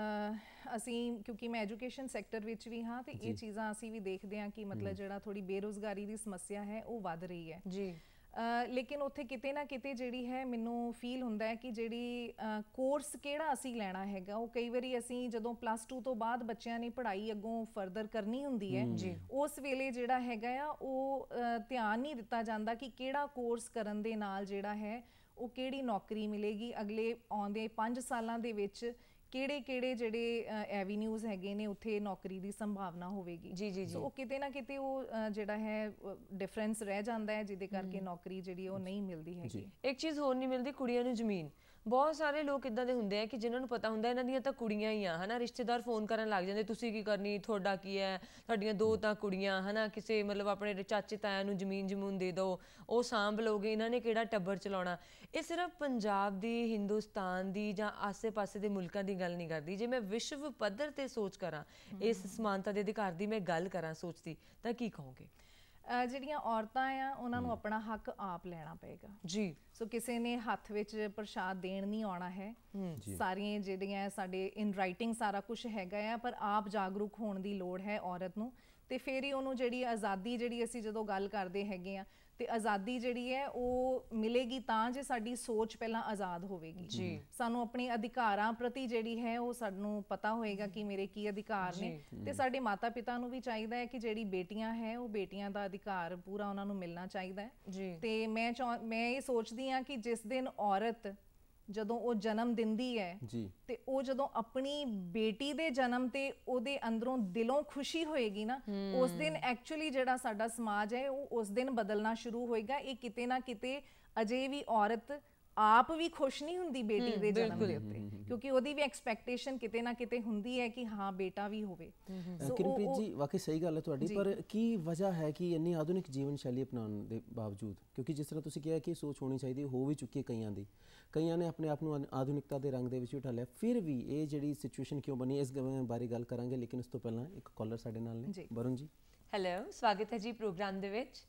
ਅਸੀਂ ਕਿਉਂਕਿ ਮੈਂ ਐਜੂਕੇਸ਼ਨ ਸੈਕਟਰ ਵਿੱਚ ਵੀ ਹਾਂ ਤੇ ਇਹ ਚੀਜ਼ਾਂ ਅਸੀਂ ਵੀ ਦੇਖਦੇ ਹਾਂ ਕਿ ਮਤਲਬ ਜਿਹੜਾ ਥੋੜੀ ਬੇਰੁਜ਼ਗਾਰੀ ਦੀ ਸਮੱਸਿਆ ਹੈ ਉਹ ਵੱਧ ਰਹੀ ਹੈ ਜੀ। ਲੇਕਿਨ ਉੱਥੇ ਕਿਤੇ ਨਾ ਕਿਤੇ ਜਿਹੜੀ ਹੈ ਮੈਨੂੰ ਫੀਲ ਹੁੰਦਾ ਹੈ ਕਿ ਜਿਹੜੀ ਕੋਰਸ ਕਿਹੜਾ ਅਸੀਂ ਲੈਣਾ ਹੈਗਾ, ਉਹ ਕਈ ਵਾਰੀ ਅਸੀਂ ਜਦੋਂ ਪਲੱਸ ਟੂ ਤੋਂ ਬਾਅਦ ਬੱਚਿਆਂ ਨੇ ਪੜ੍ਹਾਈ ਅੱਗੋਂ ਫਰਦਰ ਕਰਨੀ ਹੁੰਦੀ ਹੈ ਉਸ ਵੇਲੇ ਜਿਹੜਾ ਹੈਗਾ ਆ ਉਹ ਧਿਆਨ ਨਹੀਂ ਦਿੱਤਾ ਜਾਂਦਾ ਕਿ ਕਿਹੜਾ ਕੋਰਸ ਕਰਨ ਦੇ ਨਾਲ ਜਿਹੜਾ ਹੈ ਉਹ ਕਿਹੜੀ ਨੌਕਰੀ ਮਿਲੇਗੀ ਅਗਲੇ ਆਉਂਦੇ ਪੰਜ ਸਾਲਾਂ ਦੇ ਵਿੱਚ, ਕਿਹੜੇ ਕਿਹੜੇ ਜਿਹੜੇ ਐਵੀਨਿਊਜ਼ ਹੈਗੇ ਨੇ ਉੱਥੇ ਨੌਕਰੀ ਦੀ ਸੰਭਾਵਨਾ ਹੋਵੇਗੀ ਜੀ ਜੀ। ਸੋ ਉਹ ਕਿਤੇ ਨਾ ਕਿਤੇ ਉਹ ਜਿਹੜਾ ਹੈ ਡਿਫਰੈਂਸ ਰਹਿ ਜਾਂਦਾ ਹੈ ਜਿਹਦੇ ਕਰਕੇ ਨੌਕਰੀ ਜਿਹੜੀ ਉਹ ਨਹੀਂ ਮਿਲਦੀ ਹੈਗੀ। ਇੱਕ ਚੀਜ਼ ਹੋਰ ਨਹੀਂ ਮਿਲਦੀ, ਕੁੜੀਆਂ ਨੂੰ ਜ਼ਮੀਨ। ਬਹੁਤ ਸਾਰੇ ਲੋਕ ਇੱਦਾਂ ਦੇ ਹੁੰਦੇ ਆ ਕਿ ਜਿਨ੍ਹਾਂ ਨੂੰ ਪਤਾ ਹੁੰਦਾ ਇਹਨਾਂ ਦੀਆਂ ਤਾਂ ਕੁੜੀਆਂ ਹੀ ਆ, ਹੈ ਨਾ, ਰਿਸ਼ਤੇਦਾਰ ਫੋਨ ਕਰਨ ਲੱਗ ਜਾਂਦੇ ਤੁਸੀਂ ਕੀ ਕਰਨੀ, ਤੁਹਾਡਾ ਕੀ ਹੈ, ਤੁਹਾਡੀਆਂ ਦੋ ਤਾਂ ਕੁੜੀਆਂ, ਹੈ ਨਾ, ਕਿਸੇ ਮਤਲਬ ਆਪਣੇ ਚਾਚੇ ਤਾਇਆਂ ਨੂੰ ਜ਼ਮੀਨ ਜਮੂਨ ਦੇ ਦਿਓ, ਉਹ ਸਾਂਭ ਲਓਗੇ, ਇਹਨਾਂ ਨੇ ਕਿਹੜਾ ਟੱਬਰ ਚਲਾਉਣਾ। ਇਹ ਸਿਰਫ ਪੰਜਾਬ ਦੀ, ਹਿੰਦੁਸਤਾਨ ਦੀ ਜਾਂ ਆਸੇ ਪਾਸੇ ਦੇ ਮੁਲਕਾਂ ਦੀ ਗੱਲ ਨਹੀਂ ਕਰਦੀ। ਜੇ ਮੈਂ ਵਿਸ਼ਵ ਪੱਧਰ ਤੇ ਸੋਚ ਕਰਾਂ, ਇਸ ਸਮਾਨਤਾ ਦੇ ਅਧਿਕਾਰ ਦੀ ਮੈਂ ਗੱਲ ਕਰਾਂ ਸੋਚਦੀ, ਤਾਂ ਕੀ ਕਹੋਗੇ? ਜਿਹੜੀਆਂ ਔਰਤਾਂ ਆ ਉਹਨਾਂ ਨੂੰ ਆਪਣਾ ਹੱਕ ਆਪ ਲੈਣਾ ਪਏਗਾ ਜੀ। ਸੋ ਕਿਸੇ ਨੇ ਹੱਥ ਵਿੱਚ ਪ੍ਰਸ਼ਾਦ ਦੇਣ ਨਹੀਂ ਆਉਣਾ ਹੈ। ਸਾਰੀਆਂ ਜਿਹੜੀਆਂ ਸਾਡੇ ਇਨ ਰਾਈਟਿੰਗ ਸਾਰਾ ਕੁਝ ਹੈਗਾ ਆ, ਪਰ ਆਪ ਜਾਗਰੂਕ ਹੋਣ ਦੀ ਲੋੜ ਹੈ ਔਰਤ ਨੂੰ। ਤੇ ਫਿਰ ਹੀ ਉਹਨੂੰ ਜਿਹੜੀ ਆਜ਼ਾਦੀ ਜਿਹੜੀ ਅਸੀਂ ਜਦੋਂ ਗੱਲ ਕਰਦੇ ਹੈਗੇ ਆ ਤੇ ਆਜ਼ਾਦੀ ਜਿਹੜੀ ਹੈ ਉਹ ਮਿਲੇਗੀ ਤਾਂ ਜੇ ਸਾਡੀ ਸੋਚ ਪਹਿਲਾਂ ਆਜ਼ਾਦ ਹੋਵੇਗੀ ਜੀ। ਸਾਨੂੰ ਆਪਣੇ ਅਧਿਕਾਰਾਂ ਪ੍ਰਤੀ ਜਿਹੜੀ ਹੈ ਉਹ ਸਾਨੂੰ ਪਤਾ ਹੋਏਗਾ ਕਿ ਮੇਰੇ ਕੀ ਅਧਿਕਾਰ ਨੇ। ਤੇ ਸਾਡੇ ਮਾਤਾ ਪਿਤਾ ਨੂੰ ਵੀ ਚਾਹੀਦਾ ਹੈ ਕਿ ਜਿਹੜੀ ਬੇਟੀਆਂ ਹੈ ਉਹ ਬੇਟੀਆਂ ਦਾ ਅਧਿਕਾਰ ਪੂਰਾ ਉਹਨਾਂ ਨੂੰ ਮਿਲਣਾ ਚਾਹੀਦਾ ਹੈ। ਤੇ ਮੈਂ ਮੈਂ ਇਹ ਸੋਚਦੀ ਹਾਂ ਕਿ ਜਿਸ ਦਿਨ ਔਰਤ ਜਦੋਂ ਉਹ ਜਨਮ ਦਿੰਦੀ ਹੈ ਤੇ ਉਹ ਜਦੋਂ ਆਪਣੀ ਬੇਟੀ ਦੇ ਜਨਮ ਤੇ ਉਹਦੇ ਅੰਦਰੋਂ ਦਿਲੋਂ ਖੁਸ਼ੀ ਹੋਏਗੀ ਨਾ, ਉਸ ਦਿਨ ਐਕਚੁਅਲੀ ਜਿਹੜਾ ਸਾਡਾ ਸਮਾਜ ਹੈ ਉਹ ਉਸ ਦਿਨ ਬਦਲਣਾ ਸ਼ੁਰੂ ਹੋਏਗਾ। ਇਹ ਕਿਤੇ ਨਾ ਕਿਤੇ ਅਜੇ ਵੀ ਔਰਤ ਆਪ ਵੀ ਖੁਸ਼ ਨਹੀਂ ਹੁੰਦੀ ਬੇਟੀ ਦੇ ਜਨਮ ਦੇ ਉੱਤੇ, ਕਿਉਂਕਿ ਉਹਦੀ ਵੀ ਐਕਸਪੈਕਟੇਸ਼ਨ ਕਿਤੇ ਨਾ ਕਿਤੇ ਹੁੰਦੀ ਹੈ ਕਿ ਹਾਂ ਬੇਟਾ ਵੀ ਹੋਵੇ। ਕਿਰਨਪ੍ਰੀਤ ਜੀ, ਵਾਕਈ ਸਹੀ ਗੱਲ ਹੈ ਤੁਹਾਡੀ, ਪਰ ਕੀ ਵਜ੍ਹਾ ਹੈ ਕਿ ਇੰਨੀ ਆਧੁਨਿਕ ਜੀਵਨ ਸ਼ੈਲੀ ਅਪਣਾਉਣ ਦੇ ਬਾਵਜੂਦ, ਕਿਉਂਕਿ ਜਿਸ ਤਰ੍ਹਾਂ ਤੁਸੀਂ ਕਿਹਾ ਕਿ ਸੋਚ ਹੋਣੀ ਚਾਹੀਦੀ, ਹੋ ਵੀ ਚੁੱਕੀ ਹੈ ਕਈਆਂ ਦੀ, ਕਈਆਂ ਨੇ ਆਪਣੇ ਆਪ ਨੂੰ ਆਧੁਨਿਕਤਾ ਦੇ ਰੰਗ ਦੇ ਵਿੱਚ ਉਠਾ ਲਿਆ, ਫਿਰ ਵੀ ਇਹ ਜਿਹੜੀ ਸਿਚੁਏਸ਼ਨ ਕਿਉਂ ਬਣੀ, ਇਸ ਬਾਰੇ ਗੱਲ ਕਰਾਂਗੇ। ਲੇਕਿਨ ਉਸ ਤੋਂ ਪਹਿਲਾਂ ਇੱਕ ਕਾਲਰ ਸਾਡੇ ਨਾਲ ਨੇ, ਵਰੁਣ ਜੀ। ਹੈਲੋ, ਸਵਾਗਤ ਹੈ ਜੀ ਪ੍ਰੋਗਰਾਮ ਦੇ ਵਿੱਚ।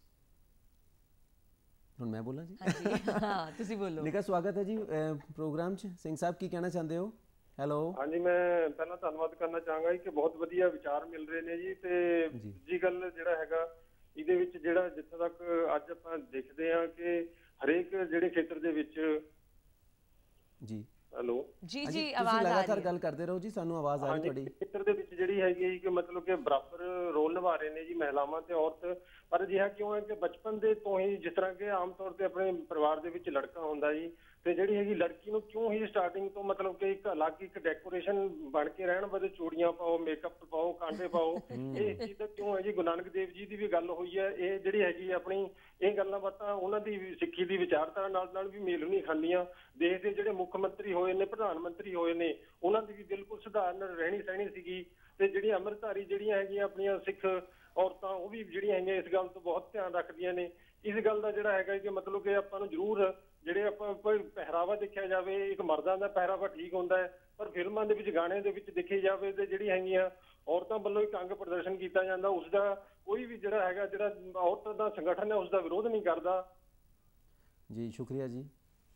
ਹੁਣ ਮੈਂ ਬੋਲਾਂ ਜੀ? ਹਾਂ, ਤੁਸੀਂ ਬੋਲੋ। ਨਿੱਕਾ ਸਵਾਗਤ ਹੈ ਜੀ ਪ੍ਰੋਗਰਾਮ 'ਚ। ਸਿੰਘ ਸਾਹਿਬ ਕੀ ਕਹਿਣਾ ਚਾਹੁੰਦੇ ਹੋ? ਹੈਲੋ। ਹਾਂਜੀ, ਮੈਂ ਪਹਿਲਾਂ ਧੰਨਵਾਦ ਕਰਨਾ ਚਾਹਾਂਗਾ ਕਿ ਬਹੁਤ ਵਧੀਆ ਵਿਚਾਰ ਮਿਲ ਰਹੇ ਨੇ ਜੀ। ਤੇ ਦੂਜੀ ਗੱਲ ਜਿਹੜਾ ਹੈਗਾ ਇਹਦੇ ਵਿੱਚ ਜਿਹੜਾ ਜਿੱਥੇ ਤੱਕ ਅੱਜ ਆਪਾਂ ਦੇਖਦੇ ਹਾਂ ਕਿ ਹਰੇਕ ਜਿਹੜੇ ਖੇਤਰ ਦੇ ਵਿੱਚ ਜੀ ਹੈਲੋ ਜੀ ਜੀ ਆਵਾਜ਼ ਆ ਰਹੀ ਹੈ, ਲਗਾਤਾਰ ਗੱਲ ਕਰਦੇ ਰਹੋ ਜੀ, ਸਾਨੂੰ ਆਵਾਜ਼ ਆ ਰਹੀ ਤੁਹਾਡੀ। ਖੇਤਰ ਦੇ ਵਿੱਚ ਜਿਹੜੀ ਹੈਗੀ ਕਿ ਮਤਲਬ ਕਿ ਬਰਾਬਰ ਰੋਲ ਨਿਭਾ ਰਹੇ ਨੇ ਜੀ ਮਹਿਲਾਵਾਂ ਤੇ ਔਰਤ। ਪਰ ਅਜਿਹਾ ਕਿਉਂ ਹੈ ਕਿ ਬਚਪਨ ਦੇ ਤੋਂ ਹੀ ਜਿਸ ਤਰ੍ਹਾਂ ਕਿ ਆਮ ਤੌਰ ਤੇ ਆਪਣੇ ਪਰਿਵਾਰ ਦੇ ਵਿੱਚ ਲੜਕਾ ਹੁੰਦਾ ਜੀ, ਤੇ ਜਿਹੜੀ ਹੈਗੀ ਲੜਕੀ ਨੂੰ ਕਿਉਂ ਹੀ ਸਟਾਰਟਿੰਗ ਤੋਂ ਮਤਲਬ ਕਿ ਇੱਕ ਅਲੱਗ ਇੱਕ ਡੈਕੋਰੇਸ਼ਨ ਬਣ ਕੇ ਰਹਿਣ ਬਦੇ ਚੂੜੀਆਂ ਪਾਓ, ਮੇਕਅਪ ਪਾਓ, ਕਾਂਟੇ ਪਾਓ, ਇਹ ਚੀਜ਼ ਤਾਂ ਕਿਉਂ ਹੈ ਜੀ? ਗੁਰੂ ਨਾਨਕ ਦੇਵ ਜੀ ਦੀ ਵੀ ਗੱਲ ਹੋਈ ਹੈ, ਇਹ ਜਿਹੜੀ ਹੈਗੀ ਆਪਣੀ ਇਹ ਗੱਲਾਂ ਬਾਤਾਂ ਉਹਨਾਂ ਦੀ ਸਿੱਖੀ ਦੀ ਵਿਚਾਰਧਾਰਾ ਨਾਲ ਨਾਲ ਵੀ ਮੇਲ ਨਹੀਂ ਖਾਂਦੀਆਂ। ਦੇਸ਼ ਦੇ ਜਿਹੜੇ ਮੁੱਖ ਮੰਤਰੀ ਹੋਏ ਨੇ, ਪ੍ਰਧਾਨ ਮੰਤਰੀ ਹੋਏ ਨੇ, ਉਹਨਾਂ ਦੀ ਵੀ ਬਿਲਕੁਲ ਸਧਾਰਨ ਰਹਿਣੀ ਸਹਿਣੀ ਸੀਗੀ। ਤੇ ਜਿਹੜੀਆਂ ਅੰਮ੍ਰਿਤਧਾਰੀ ਜਿਹੜੀਆਂ ਹੈਗੀਆਂ ਆਪਣੀਆਂ ਸਿੱਖ ਔਰਤਾਂ, ਉਹ ਵੀ ਜਿਹੜੀਆਂ ਹੈਗੀਆਂ ਇਸ ਗੱਲ ਤੋਂ ਬਹੁਤ ਧਿਆਨ ਰੱਖਦੀਆਂ ਨੇ। ਇਸ ਗੱਲ ਦਾ ਜਿਹੜਾ ਹੈਗਾ ਕਿ ਮਤਲਬ ਕਿ ਆਪਾਂ ਨੂੰ ਜ਼ਰੂਰ ਜਿਹੜੇ ਆਪਾਂ ਕੋਈ ਪਹਿਰਾਵਾ ਦੇਖਿਆ ਜਾਵੇ, ਇੱਕ ਮਰਦਾਂ ਦਾ ਪਹਿਰਾਵਾ ਠੀਕ ਹੁੰਦਾ ਹੈ, ਪਰ ਫਿਲਮਾਂ ਦੇ ਵਿੱਚ ਗਾਣੇ ਦੇ ਵਿੱਚ ਦੇਖੀ ਜਾਵੇ ਤੇ ਜਿਹੜੀ ਹੈਗੀਆਂ ਔਰਤਾਂ ਵੱਲੋਂ ਇੱਕ ਅੰਗ ਪ੍ਰਦਰਸ਼ਨ ਕੀਤਾ ਜਾਂਦਾ, ਉਸਦਾ ਕੋਈ ਵੀ ਜਿਹੜਾ ਹੈਗਾ ਜਿਹੜਾ ਔਰਤ ਦਾ ਸੰਗਠਨ ਹੈ ਉਸਦਾ ਵਿਰੋਧ ਨਹੀਂ ਕਰਦਾ ਜੀ। ਸ਼ੁਕਰੀਆ ਜੀ।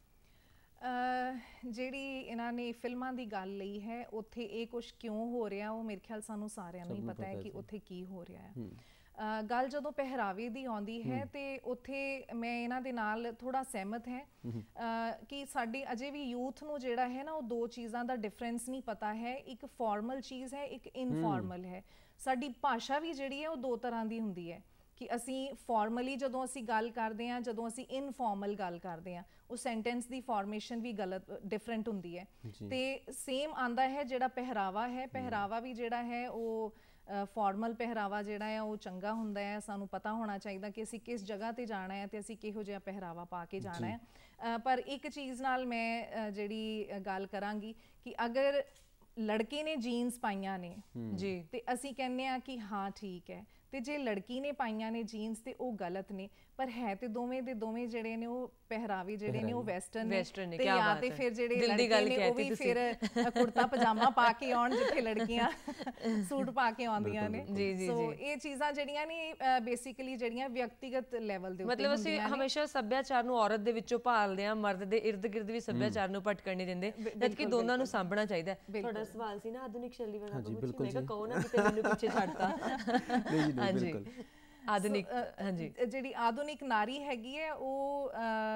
ਜਿਹੜੀ ਇਹਨਾਂ ਨੇ ਫਿਲਮਾਂ ਦੀ ਗੱਲ ਲਈ ਹੈ, ਉੱਥੇ ਇਹ ਕੁਛ ਕਿਉਂ ਹੋ ਰਿਹਾ ਉਹ ਮੇਰੇ ਖਿਆਲ ਸਾਨੂੰ ਸਾਰਿਆਂ ਨੂੰ ਹੀ ਪਤਾ ਹੈ ਕਿ ਉੱਥੇ ਕੀ ਹੋ ਰਿਹਾ ਹੈ। ਗੱਲ ਜਦੋਂ ਪਹਿਰਾਵੇ ਦੀ ਆਉਂਦੀ ਹੈ ਤੇ ਉੱਥੇ ਮੈਂ ਇਹਨਾਂ ਦੇ ਨਾਲ ਥੋੜਾ ਸਹਿਮਤ ਹੈ ਕਿ ਸਾਡੀ ਅਜੇ ਵੀ ਯੂਥ ਨੂੰ ਜਿਹੜਾ ਹੈ ਨਾ ਉਹ ਦੋ ਚੀਜ਼ਾਂ ਦਾ ਡਿਫਰੈਂਸ ਨਹੀਂ ਪਤਾ ਹੈ। ਇੱਕ ਫਾਰਮਲ ਚੀਜ਼ ਹੈ, ਇੱਕ ਇਨਫਾਰਮਲ ਹੈ। ਸਾਡੀ ਭਾਸ਼ਾ ਵੀ ਜਿਹੜੀ ਹੈ ਉਹ ਦੋ ਤਰ੍ਹਾਂ ਦੀ ਹੁੰਦੀ ਹੈ ਕਿ ਅਸੀਂ ਫਾਰਮਲੀ ਜਦੋਂ ਅਸੀਂ ਗੱਲ ਕਰਦੇ ਹਾਂ, ਜਦੋਂ ਅਸੀਂ ਇਨਫਾਰਮਲ ਗੱਲ ਕਰਦੇ ਹਾਂ, ਉਹ ਸੈਂਟੈਂਸ ਦੀ ਫਾਰਮੇਸ਼ਨ ਵੀ ਗਲਤ ਡਿਫਰੈਂਟ ਹੁੰਦੀ ਹੈ। ਤੇ ਸੇਮ ਆਂਦਾ ਹੈ ਜਿਹੜਾ ਪਹਿਰਾਵਾ ਹੈ, ਪਹਿਰਾਵਾ ਵੀ ਜਿਹੜਾ ਹੈ ਉਹ ਫਾਰਮਲ ਪਹਿਰਾਵਾ ਜਿਹੜਾ ਹੈ ਉਹ ਚੰਗਾ ਹੁੰਦਾ ਹੈ। ਸਾਨੂੰ ਪਤਾ ਹੋਣਾ ਚਾਹੀਦਾ ਕਿ ਅਸੀਂ ਕਿਸ ਜਗ੍ਹਾ ਤੇ ਜਾਣਾ ਹੈ ਤੇ ਅਸੀਂ ਕਿਹੋ ਜਿਹਾ ਪਹਿਰਾਵਾ ਪਾ ਕੇ ਜਾਣਾ ਹੈ। ਪਰ ਇੱਕ ਚੀਜ਼ ਨਾਲ ਮੈਂ ਜਿਹੜੀ ਗੱਲ ਕਰਾਂਗੀ ਕਿ ਅਗਰ ਲੜਕੇ ਨੇ ਜੀਨਸ ਪਾਈਆਂ ਨੇ ਜੀ ਤੇ ਅਸੀਂ ਕਹਿੰਦੇ ਹਾਂ ਕਿ ਹਾਂ ਠੀਕ ਹੈ, ਤੇ ਜੇ ਲੜਕੀ ਨੇ ਪਾਈਆਂ ਨੇ ਜੀਨਸ ਤੇ ਉਹ ਗਲਤ ਨੇ। ਪਰ ਹੈ ਤੇ ਦੋਵੇਂ ਦੇ ਦੋਵੇਂ ਜਿਹੜੇ ਨੇ ਉਹ ਪਹਿਰਾਵੇ ਜਿਹੜੇ ਨੇ ਉਹ ਵੈਸਟਰਨ ਨੇ, ਤੇ ਜਾਂ ਤੇ ਫਿਰ ਜਿਹੜੇ ਲੜਕੇ ਨੇ ਉਹ ਵੀ ਫਿਰ ਕੁੜਤਾ ਪਜਾਮਾ ਪਾ ਕੇ ਆਉਣ ਜਿੱਥੇ ਲੜਕੀਆਂ ਸੂਟ ਪਾ ਕੇ ਆਉਂਦੀਆਂ ਨੇ। ਸੋ ਇਹ ਚੀਜ਼ਾਂ ਜਿਹੜੀਆਂ ਨੇ ਬੇਸਿਕਲੀ ਜਿਹੜੀਆਂ ਵਿਅਕਤੀਗਤ ਲੈਵਲ ਦੇ ਉੱਤੇ ਮਤਲਬ ਅਸੀਂ ਹਮੇਸ਼ਾ ਸੱਭਿਆਚਾਰ ਨੂੰ ਔਰਤ ਦੇ ਵਿੱਚੋਂ ਭਾਲਦੇ ਹਾਂ, ਮਰਦ ਦੇ ਇਰਦ ਗਿਰਦ ਵੀ ਸੱਭਿਆਚਾਰ ਨੂੰ ਭਟਕਣ ਨਹੀਂ ਦਿੰਦੇ, ਜਦਕਿ ਦੋਨਾਂ ਨੂੰ ਸਾਂਭਣਾ ਚਾਹੀਦਾ। ਤੁਹਾਡਾ ਸਵਾਲ ਸੀ ਨਾ ਆਧੁਨਿਕ ਸ਼ੈਲੀ ਵਾਲਾ, ਮੈਂ ਕਿਹਾ ਕਹੋ ਨਾ ਕਿਤੇ ਮੈਨੂੰ ਪਿੱਛੇ ਛੱਡਤਾ। ਹਾਂਜੀ, ਆਧੁਨਿਕ ਹਾਂਜੀ ਜਿਹੜੀ ਆਧੁਨਿਕ ਨਾਰੀ ਹੈਗੀ ਹੈ ਉਹ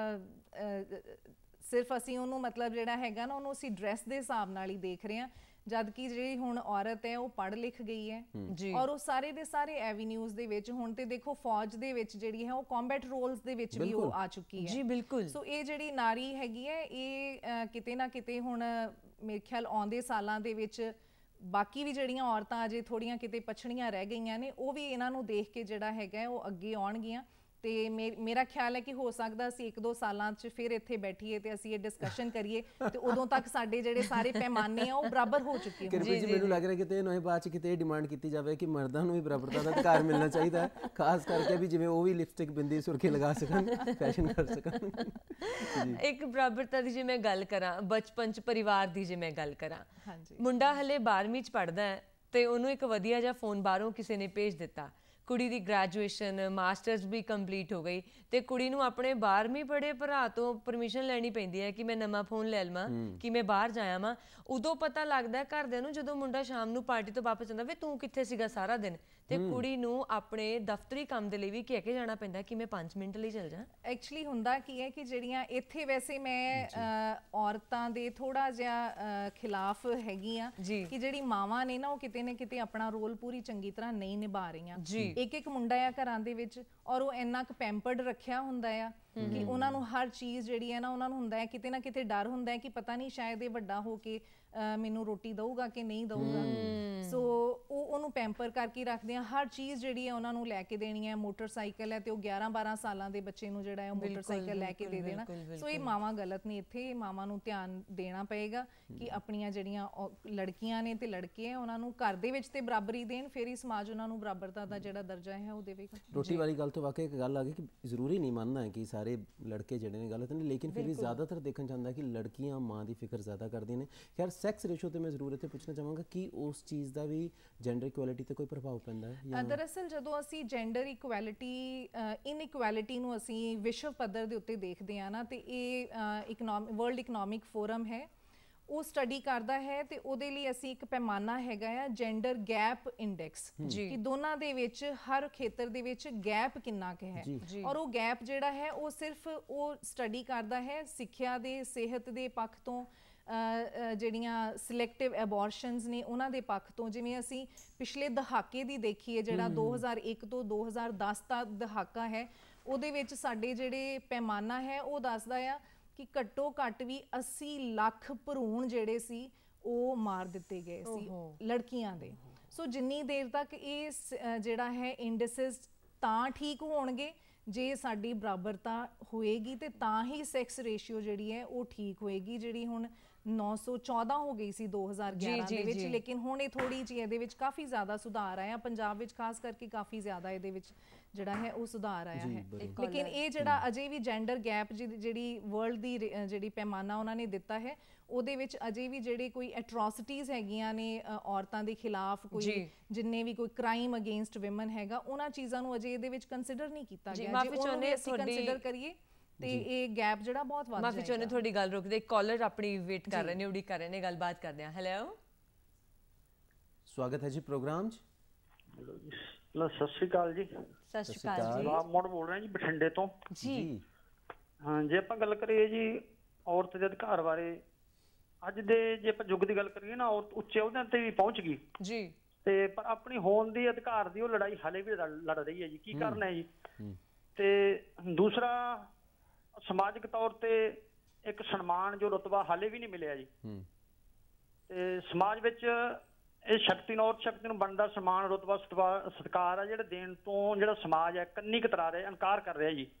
ਸਿਰਫ ਅਸੀਂ ਉਹਨੂੰ ਮਤਲਬ ਜਿਹੜਾ ਹੈਗਾ ਨਾ ਉਹਨੂੰ ਅਸੀਂ ਡਰੈਸ ਦੇ ਹਿਸਾਬ ਨਾਲ ਹੀ ਦੇਖ ਰਹੇ ਹਾਂ, ਜਦ ਕਿ ਜਿਹੜੀ ਹੁਣ ਔਰਤ ਹੈ ਉਹ ਪੜ੍ਹ ਲਿਖ ਗਈ ਹੈ ਔਰ ਉਹ ਸਾਰੇ ਦੇ ਸਾਰੇ ਐਵੀਨਿਊਜ਼ ਦੇ ਵਿੱਚ ਹੁਣ ਤੇ ਦੇਖੋ ਫੌਜ ਦੇ ਵਿੱਚ ਜਿਹੜੀ ਹੈ ਉਹ ਕੰਬੈਟ ਰੋਲਸ ਦੇ ਵਿੱਚ ਵੀ ਉਹ ਆ ਚੁੱਕੀ ਹੈ ਜੀ। ਬਿਲਕੁਲ। ਸੋ ਇਹ ਜਿਹੜੀ ਨਾਰੀ ਹੈਗੀ ਹੈ ਇਹ ਕਿਤੇ ਨਾ ਕਿਤੇ ਹੁਣ ਮੇਰੇ ਖਿਆਲ ਆਉਂਦੇ ਸਾਲਾਂ ਦੇ ਵਿੱਚ ਬਾਕੀ ਵੀ ਜਿਹੜੀਆਂ ਔਰਤਾਂ ਅਜੇ ਥੋੜੀਆਂ ਕਿਤੇ ਪਛੜੀਆਂ ਰਹਿ ਗਈਆਂ ਨੇ ਉਹ ਵੀ ਇਹਨਾਂ ਨੂੰ ਦੇਖ ਕੇ ਜਿਹੜਾ ਹੈਗਾ ਉਹ ਅੱਗੇ ਆਉਣਗੀਆਂ। ਤੇ ਮੇਰਾ ਖਿਆਲ ਹੈ ਕਿ ਹੋ ਸਕਦਾ ਅਸੀਂ ਇੱਕ ਦੋ ਸਾਲਾਂ 'ਚ ਫਿਰ ਇੱਥੇ ਬੈਠੀਏ ਤੇ ਅਸੀਂ ਇਹ ਡਿਸਕਸ਼ਨ ਕਰੀਏ ਤੇ ਉਦੋਂ ਤੱਕ ਸਾਡੇ ਜਿਹੜੇ ਸਾਰੇ ਪੈਮਾਨੇ ਆ ਉਹ ਬਰਾਬਰ ਹੋ ਚੁੱਕੇ ਹੋਣ। ਜੀ ਮੈਨੂੰ ਲੱਗ ਰਿਹਾ ਕਿ ਨਵੇਂ ਬਾਅਦ 'ਚ ਕਿਤੇ ਇਹ ਡਿਮਾਂਡ ਕੀਤੀ ਜਾਵੇ ਕਿ ਮਰਦਾਂ ਨੂੰ ਵੀ ਬਰਾਬਰਤਾ ਦਾ ਅਧਿਕਾਰ ਮਿਲਣਾ ਚਾਹੀਦਾ ਹੈ, ਖਾਸ ਕਰਕੇ ਵੀ ਜਿਵੇਂ ਉਹ ਵੀ ਲਿਪਸਟਿਕ, ਬਿੰਦੀ, ਸੁਰਖੀ ਲਗਾ ਸਕਣ, ਫੈਸ਼ਨ ਕਰ ਸਕਣ। ਇੱਕ ਬਰਾਬਰਤਾ ਦੀ ਜੇ ਮੈਂ ਗੱਲ ਕਰਾਂ, ਬਚਪਨ 'ਚ ਪਰਿਵਾਰ ਦੀ ਜੇ ਮੈਂ ਗੱਲ ਕਰਾਂ, ਮੁੰਡਾ ਹਲੇ ਬਾਰਵੀਂ 'ਚ ਪੜ੍ਹਦਾ ਹੈ ਤੇ ਉਹਨੂੰ ਇੱਕ ਵਧੀਆ ਜਿਹਾ ਫੋਨ ਬਾਹਰੋਂ ਕਿਸੇ ਨੇ ਭੇਜ ਦਿੱਤਾ, ਕੁੜੀ ਦੀ ਗ੍ਰੈਜੂਏਸ਼ਨ ਮਾਸਟਰਸ ਵੀ ਕੰਪਲੀਟ ਹੋ ਗਈ ਤੇ ਕੁੜੀ ਨੂੰ ਆਪਣੇ ਬਾਰਵੀਂ ਪੜ੍ਹੇ ਭਰਾ ਤੋਂ ਪਰਮਿਸ਼ਨ ਲੈਣੀ ਪੈਂਦੀ ਹੈ ਕਿ ਮੈਂ ਨਵਾਂ ਫੋਨ ਲੈ ਲਵਾਂ, ਕਿ ਮੈਂ ਬਾਹਰ ਜਾਇਆ ਵਾਂ। ਉਦੋਂ ਪਤਾ ਲੱਗਦਾ ਘਰਦਿਆਂ ਨੂੰ ਜਦੋਂ ਮੁੰਡਾ ਸ਼ਾਮ ਨੂੰ ਪਾਰਟੀ ਤੋਂ ਵਾਪਸ ਆਉਂਦਾ ਵੇ ਤੂੰ ਕਿੱਥੇ ਸੀਗਾ ਸਾਰਾ ਦਿਨ, ਤੇ ਕੁੜੀ ਨੂੰ ਆਪਣੇ ਦਫ਼ਤਰੀ ਕੰਮ ਦੇ ਲਈ ਵੀ ਕਹਿ ਕੇ ਜਾਣਾ ਪੈਂਦਾ ਕਿ ਮੈਂ ਪੰਜ ਮਿੰਟ ਲਈ ਚੱਲ ਜਾ। ਐਕਚੁਅਲੀ ਹੁੰਦਾ ਕੀ ਹੈ ਕਿ ਜਿਹੜੀਆਂ ਇੱਥੇ ਵੈਸੇ ਮੈਂ ਔਰਤਾਂ ਦੇ ਥੋੜਾ ਜਿਹਾ ਖਿਲਾਫ ਹੈਗੀ ਆ ਕਿ ਜਿਹੜੀ ਮਾਵਾਂ ਨੇ ਨਾ ਉਹ ਕਿਤੇ ਨਾ ਕਿਤੇ ਆਪਣਾ ਰੋਲ ਪੂਰੀ ਚੰਗੀ ਤਰ੍ਹਾਂ ਨਹੀਂ ਨਿਭਾ ਰਹੀਆਂ। ਇੱਕ ਇੱਕ ਮੁੰਡਾ ਆ ਘਰਾਂ ਦੇ ਵਿੱਚ ਔਰ ਉਹ ਇੰਨਾ ਕੁ ਪੈਂਪਰਡ ਰੱਖਿਆ ਹੁੰਦਾ ਆ ਕਿ ਉਹਨਾਂ ਨੂੰ ਹਰ ਚੀਜ਼ ਜਿਹੜੀ ਹੈ ਨਾ ਉਹਨਾਂ ਨੂੰ ਹੁੰਦਾ ਹੈ ਕਿਤੇ ਨਾ ਕਿਤੇ ਡਰ ਹੁੰਦਾ ਹੈ ਕਿ ਪਤਾ ਨਹੀਂ ਸ਼ਾਇਦ ਇਹ ਵੱਡਾ ਹੋ ਕੇ ਮੈਨੂੰ ਰੋਟੀ ਦਊਗਾ ਕਿ ਨਹੀਂ ਦਊਗਾ। ਸੋ ਉਹ ਉਹਨੂੰ ਪੈਂਪਰ ਕਰਕੇ ਰੱਖਦੇ ਆ, ਹਰ ਚੀਜ਼ ਜਿਹੜੀ ਹੈ ਉਹਨਾਂ ਨੂੰ ਲੈ ਕੇ ਦੇਣੀ ਹੈ। ਮੋਟਰਸਾਈਕਲ ਹੈ ਤੇ ਉਹ ਗਿਆਰਾਂ ਬਾਰਾਂ ਸਾਲਾਂ ਦੇ ਬੱਚੇ ਨੂੰ ਜਿਹੜਾ ਹੈ ਉਹ ਮੋਟਰਸਾਈਕਲ ਲੈ ਕੇ ਦੇ ਦੇਣਾ। ਸੋ ਇਹ ਮਾਵਾਂ ਗਲਤ ਨੇ ਇੱਥੇ, ਮਾਵਾਂ ਨੂੰ ਧਿਆਨ ਦੇਣਾ ਪਏਗਾ ਕਿ ਆਪਣੀਆਂ ਜਿਹੜੀਆਂ ਲੜਕੀਆਂ ਨੇ ਤੇ ਲੜਕੇ ਆ ਉਹਨਾਂ ਨੂੰ ਘਰ ਦੇ ਵਿੱਚ ਤੇ ਬਰਾਬਰੀ ਦੇਣ, ਫਿਰ ਹੀ ਸਮਾਜ ਉਹਨਾਂ ਨੂੰ ਬਰਾਬਰਤਾ ਦਾ ਜਿਹੜਾ ਦਰਜਾ ਹੈ ਉਹ ਦੇਵੇਗਾ। ਰੋਟੀ ਵਾਲੀ ਗੱਲ ਤੋਂ ਵਾਕਈ ਇੱਕ ਗੱਲ ਆ ਗਈ ਕਿ ਜ਼ਰੂਰੀ ਨਹੀਂ ਮੰਨਦਾ ਹੈ ਕਿ ਸਾਰੇ ਲੜਕੇ ਜਿਹੜੇ ਨੇ ਗਲਤ ਨੇ, ਲੇਕਿਨ ਫਿਰ ਵੀ ਜ਼ਿਆਦਾਤਰ ਦੇਖਣ ਜਾਂਦਾ ਕਿ ਲੜਕੀਆਂ ਮਾਂ ਦੀ ਫਿਕਰ ਜ਼ਿਆਦਾ ਕਰਦੀਆਂ ਨੇ। ਖੈਰ ਸੈਕਸ ਰੇਸ਼ੋ ਤੇ ਮੈਂ ਜ਼ਰੂਰ ਇੱਥੇ ਪੁੱਛਣਾ ਚਾਹਾਂਗਾ ਕਿ ਉਸ ਚੀਜ਼ ਦਾ ਵੀ ਜੈਂਡਰ ਇਕੁਐਲਿਟੀ ਤੇ ਕੋਈ ਪ੍ਰਭਾਵ ਪੈਂਦਾ ਹੈ? ਦਰਅਸਲ ਜਦੋਂ ਅਸੀਂ ਜੈਂਡਰ ਇਕੁਐਲਿਟੀ ਇਨਇਕੁਐਲਿਟੀ ਨੂੰ ਅਸੀਂ ਵਿਸ਼ਵ ਪੱਧਰ ਦੇ ਉੱਤੇ ਦੇਖਦੇ ਹਾਂ ਨਾ, ਤੇ ਇਹ ਇਕਨੋਮਿਕ ਵਰਲਡ ਇਕਨੋਮਿਕ ਫੋਰਮ ਹੈ ਉਹ ਸਟੱਡੀ ਕਰਦਾ ਹੈ ਤੇ ਉਹਦੇ ਲਈ ਅਸੀਂ ਇੱਕ ਪੈਮਾਨਾ ਹੈਗਾ ਆ ਜੈਂਡਰ ਗੈਪ ਇੰਡੈਕਸ ਕਿ ਦੋਨਾਂ ਦੇ ਵਿੱਚ ਹਰ ਖੇਤਰ ਦੇ ਵਿੱਚ ਗੈਪ ਕਿੰਨਾ ਕੁ ਹੈ ਔਰ ਉਹ ਗੈਪ ਜਿਹੜਾ ਹੈ ਉਹ ਸਿਰਫ ਉਹ ਸਟੱਡੀ ਕਰਦਾ ਹੈ ਸਿੱਖਿਆ ਦੇ ਸਿਹਤ ਦੇ ਪੱਖ ਤੋਂ ਜਿਹੜੀਆਂ ਸਿਲੈਕਟਿਵ ਐਬੋਰਸ਼ਨਸ ਨੇ ਉਹਨਾਂ ਦੇ ਪੱਖ ਤੋਂ। ਜਿਵੇਂ ਅਸੀਂ ਪਿਛਲੇ ਦਹਾਕੇ ਦੀ ਦੇਖੀਏ ਜਿਹੜਾ ਦੋ ਹਜ਼ਾਰ ਇੱਕ ਤੋਂ ਦੋ ਹਜ਼ਾਰ ਦਸ ਦਾ ਦਹਾਕਾ ਹੈ ਉਹਦੇ ਵਿੱਚ ਸਾਡੇ ਜਿਹੜੇ ਪੈਮਾਨਾ ਹੈ ਉਹ ਦੱਸਦਾ ਆ ਕਿ ਘੱਟੋ ਘੱਟ ਵੀ अस्सी ਲੱਖ ਭਰੂਣ ਜਿਹੜੇ ਸੀ ਉਹ ਮਾਰ ਦਿੱਤੇ ਗਏ ਸੀ ਲੜਕੀਆਂ ਦੇ। ਸੋ ਜਿੰਨੀ ਦੇਰ ਤੱਕ ਇਹ ਜਿਹੜਾ ਹੈ ਇੰਡੈਸਿਸ ਤਾਂ ਠੀਕ ਹੋਣਗੇ ਜੇ ਸਾਡੀ ਬਰਾਬਰਤਾ ਹੋਏਗੀ ਤੇ ਤਾਂ ਹੀ ਸੈਕਸ ਰੇਸ਼ੀਓ ਜਿਹੜੀ ਹੈ ਉਹ ਠੀਕ ਹੋਏਗੀ। ਜਿਹੜੀ ਹੁਣ ਨੌ ਸੌ ਚੌਦਾਂ ਹੋ ਗਈ ਸੀ ਦੋ ਹਜ਼ਾਰ ਗਿਆਰਾਂ ਦੇ ਵਿੱਚ, ਲੇਕਿਨ ਹੁਣ ਇਹ ਥੋੜੀ ਜਿਹੀ ਇਹਦੇ ਵਿੱਚ ਕਾਫੀ ਜ਼ਿਆਦਾ ਸੁਧਾਰ ਆਇਆ ਪੰਜਾਬ ਵਿੱਚ, ਖਾਸ ਕਰਕੇ ਕਾਫੀ ਜ਼ਿਆਦਾ ਇਹਦੇ ਵਿੱਚ ਜਿਹੜਾ ਹੈ ਉਹ ਸੁਧਾਰ ਆਇਆ ਹੈ। ਲੇਕਿਨ ਇਹ ਜਿਹੜਾ ਅਜੇ ਵੀ ਜੈਂਡਰ ਗੈਪ ਜਿਹੜੀ ਵਰਲਡ ਦੀ ਜਿਹੜੀ ਪੈਮਾਨਾ ਉਹਨਾਂ ਨੇ ਦਿੱਤਾ ਹੈ ਉਹਦੇ ਵਿੱਚ ਅਜੇ ਵੀ ਜਿਹੜੇ ਕੋਈ ਐਟਰੋਸਿਟੀਜ਼ ਹੈਗੀਆਂ ਨੇ ਔਰਤਾਂ ਦੇ ਖਿਲਾਫ, ਕੋਈ ਜਿੰਨੇ ਵੀ ਕੋਈ ਕ੍ਰਾਈਮ ਅਗੇਂਸਟ ਵਿਮਨ ਹੈਗਾ, ਉਹਨਾਂ ਚੀਜ਼ਾਂ ਨੂੰ ਅਜੇ ਇਹਦੇ ਵਿੱਚ ਕੰਸੀਡਰ ਨਹੀਂ ਕੀਤਾ ਗਿਆ। ਜੇ ਉਹਨੂੰ ਵੀ ਅਸੀਂ ਕੰਸੀਡਰ ਕਰੀਏ ਤੇ ਇਹ ਗੈਪ ਜਿਹੜਾ ਬਹੁਤ ਵੱਧ ਜਾਏਗਾ। ਮਾਫੀ ਚਾਹੁੰਦੇ ਤੁਹਾਡੀ ਗੱਲ ਰੁਕਦੇ, ਕਾਲਰ ਆਪਣੀ ਵੇਟ ਕਰ ਰਹੇ ਨੇ, ਉਡੀਕ ਕਰ ਰਹੇ ਨੇ, ਗੱਲਬਾਤ ਕਰਦੇ ਹਾਂ। ਹੈਲੋ, ਸਵਾਗਤ ਹੈ ਜੀ ਪ੍ਰੋਗਰਾਮ 'ਚ। ਹੈਲੋ, ਸਤਿ ਸ਼੍ਰੀ ਅਕਾਲ ਜੀ। ਸਤਿ ਸ਼੍ਰੀ ਅਕਾਲ ਜੀ। ਆਪ ਮੋੜ ਬੋਲ ਰਹੇ ਜੀ ਬਠਿੰਡੇ ਤੋਂ ਜੀ। ਹਾਂ, ਜੇ ਆਪਾਂ ਗੱਲ ਕਰੀਏ ਜੀ ਔਰਤ ਦੇ ਅਧਿਕਾਰ ਬਾਰੇ, ਅੱਜ ਦੇ ਜੇ ਆਪਾਂ ਯੁੱਗ ਦੀ ਗੱਲ ਕਰੀਏ ਨਾ, ਔਰਤ ਉੱਚੇ ਅਹੁਦਿਆਂ ਤੇ ਵੀ ਪਹੁੰਚ ਗਈ ਜੀ, ਤੇ ਪਰ ਆਪਣੀ ਹੋਣ ਦੀ ਅਧਿਕਾਰ ਦੀ ਉਹ ਲੜਾਈ ਹਾਲੇ ਵੀ ਲੜ ਰਹੀ ਹੈ ਜੀ। ਕੀ ਕਾਰਨ ਹੈ ਜੀ? ਤੇ ਦੂਸਰਾ, ਸਮਾਜਿਕ ਤੌਰ ਤੇ ਇੱਕ ਸਨਮਾਨ ਜੋ ਰੁਤਬਾ ਹਾਲੇ ਵੀ ਨਹੀਂ ਮਿਲਿਆ ਜੀ। ਤੇ ਸਮਾਜ ਵਿੱਚ ਇਹ ਸ਼ਕਤੀ ਨੂੰ, ਔਰਤ ਸ਼ਕਤੀ ਨੂੰ ਬਣਦਾ ਸਨਮਾਨ, ਰੁਤਬਾ, ਸਤਿਕਾਰ ਆ ਜਿਹੜਾ ਦੇਣ ਤੋਂ ਜਿਹੜਾ ਸਮਾਜ ਹੈ ਕੰਨੀ ਕਤਰਾ ਰਿਹਾ, ਇਨਕਾਰ ਕਰ ਰਿਹਾ ਜੀ।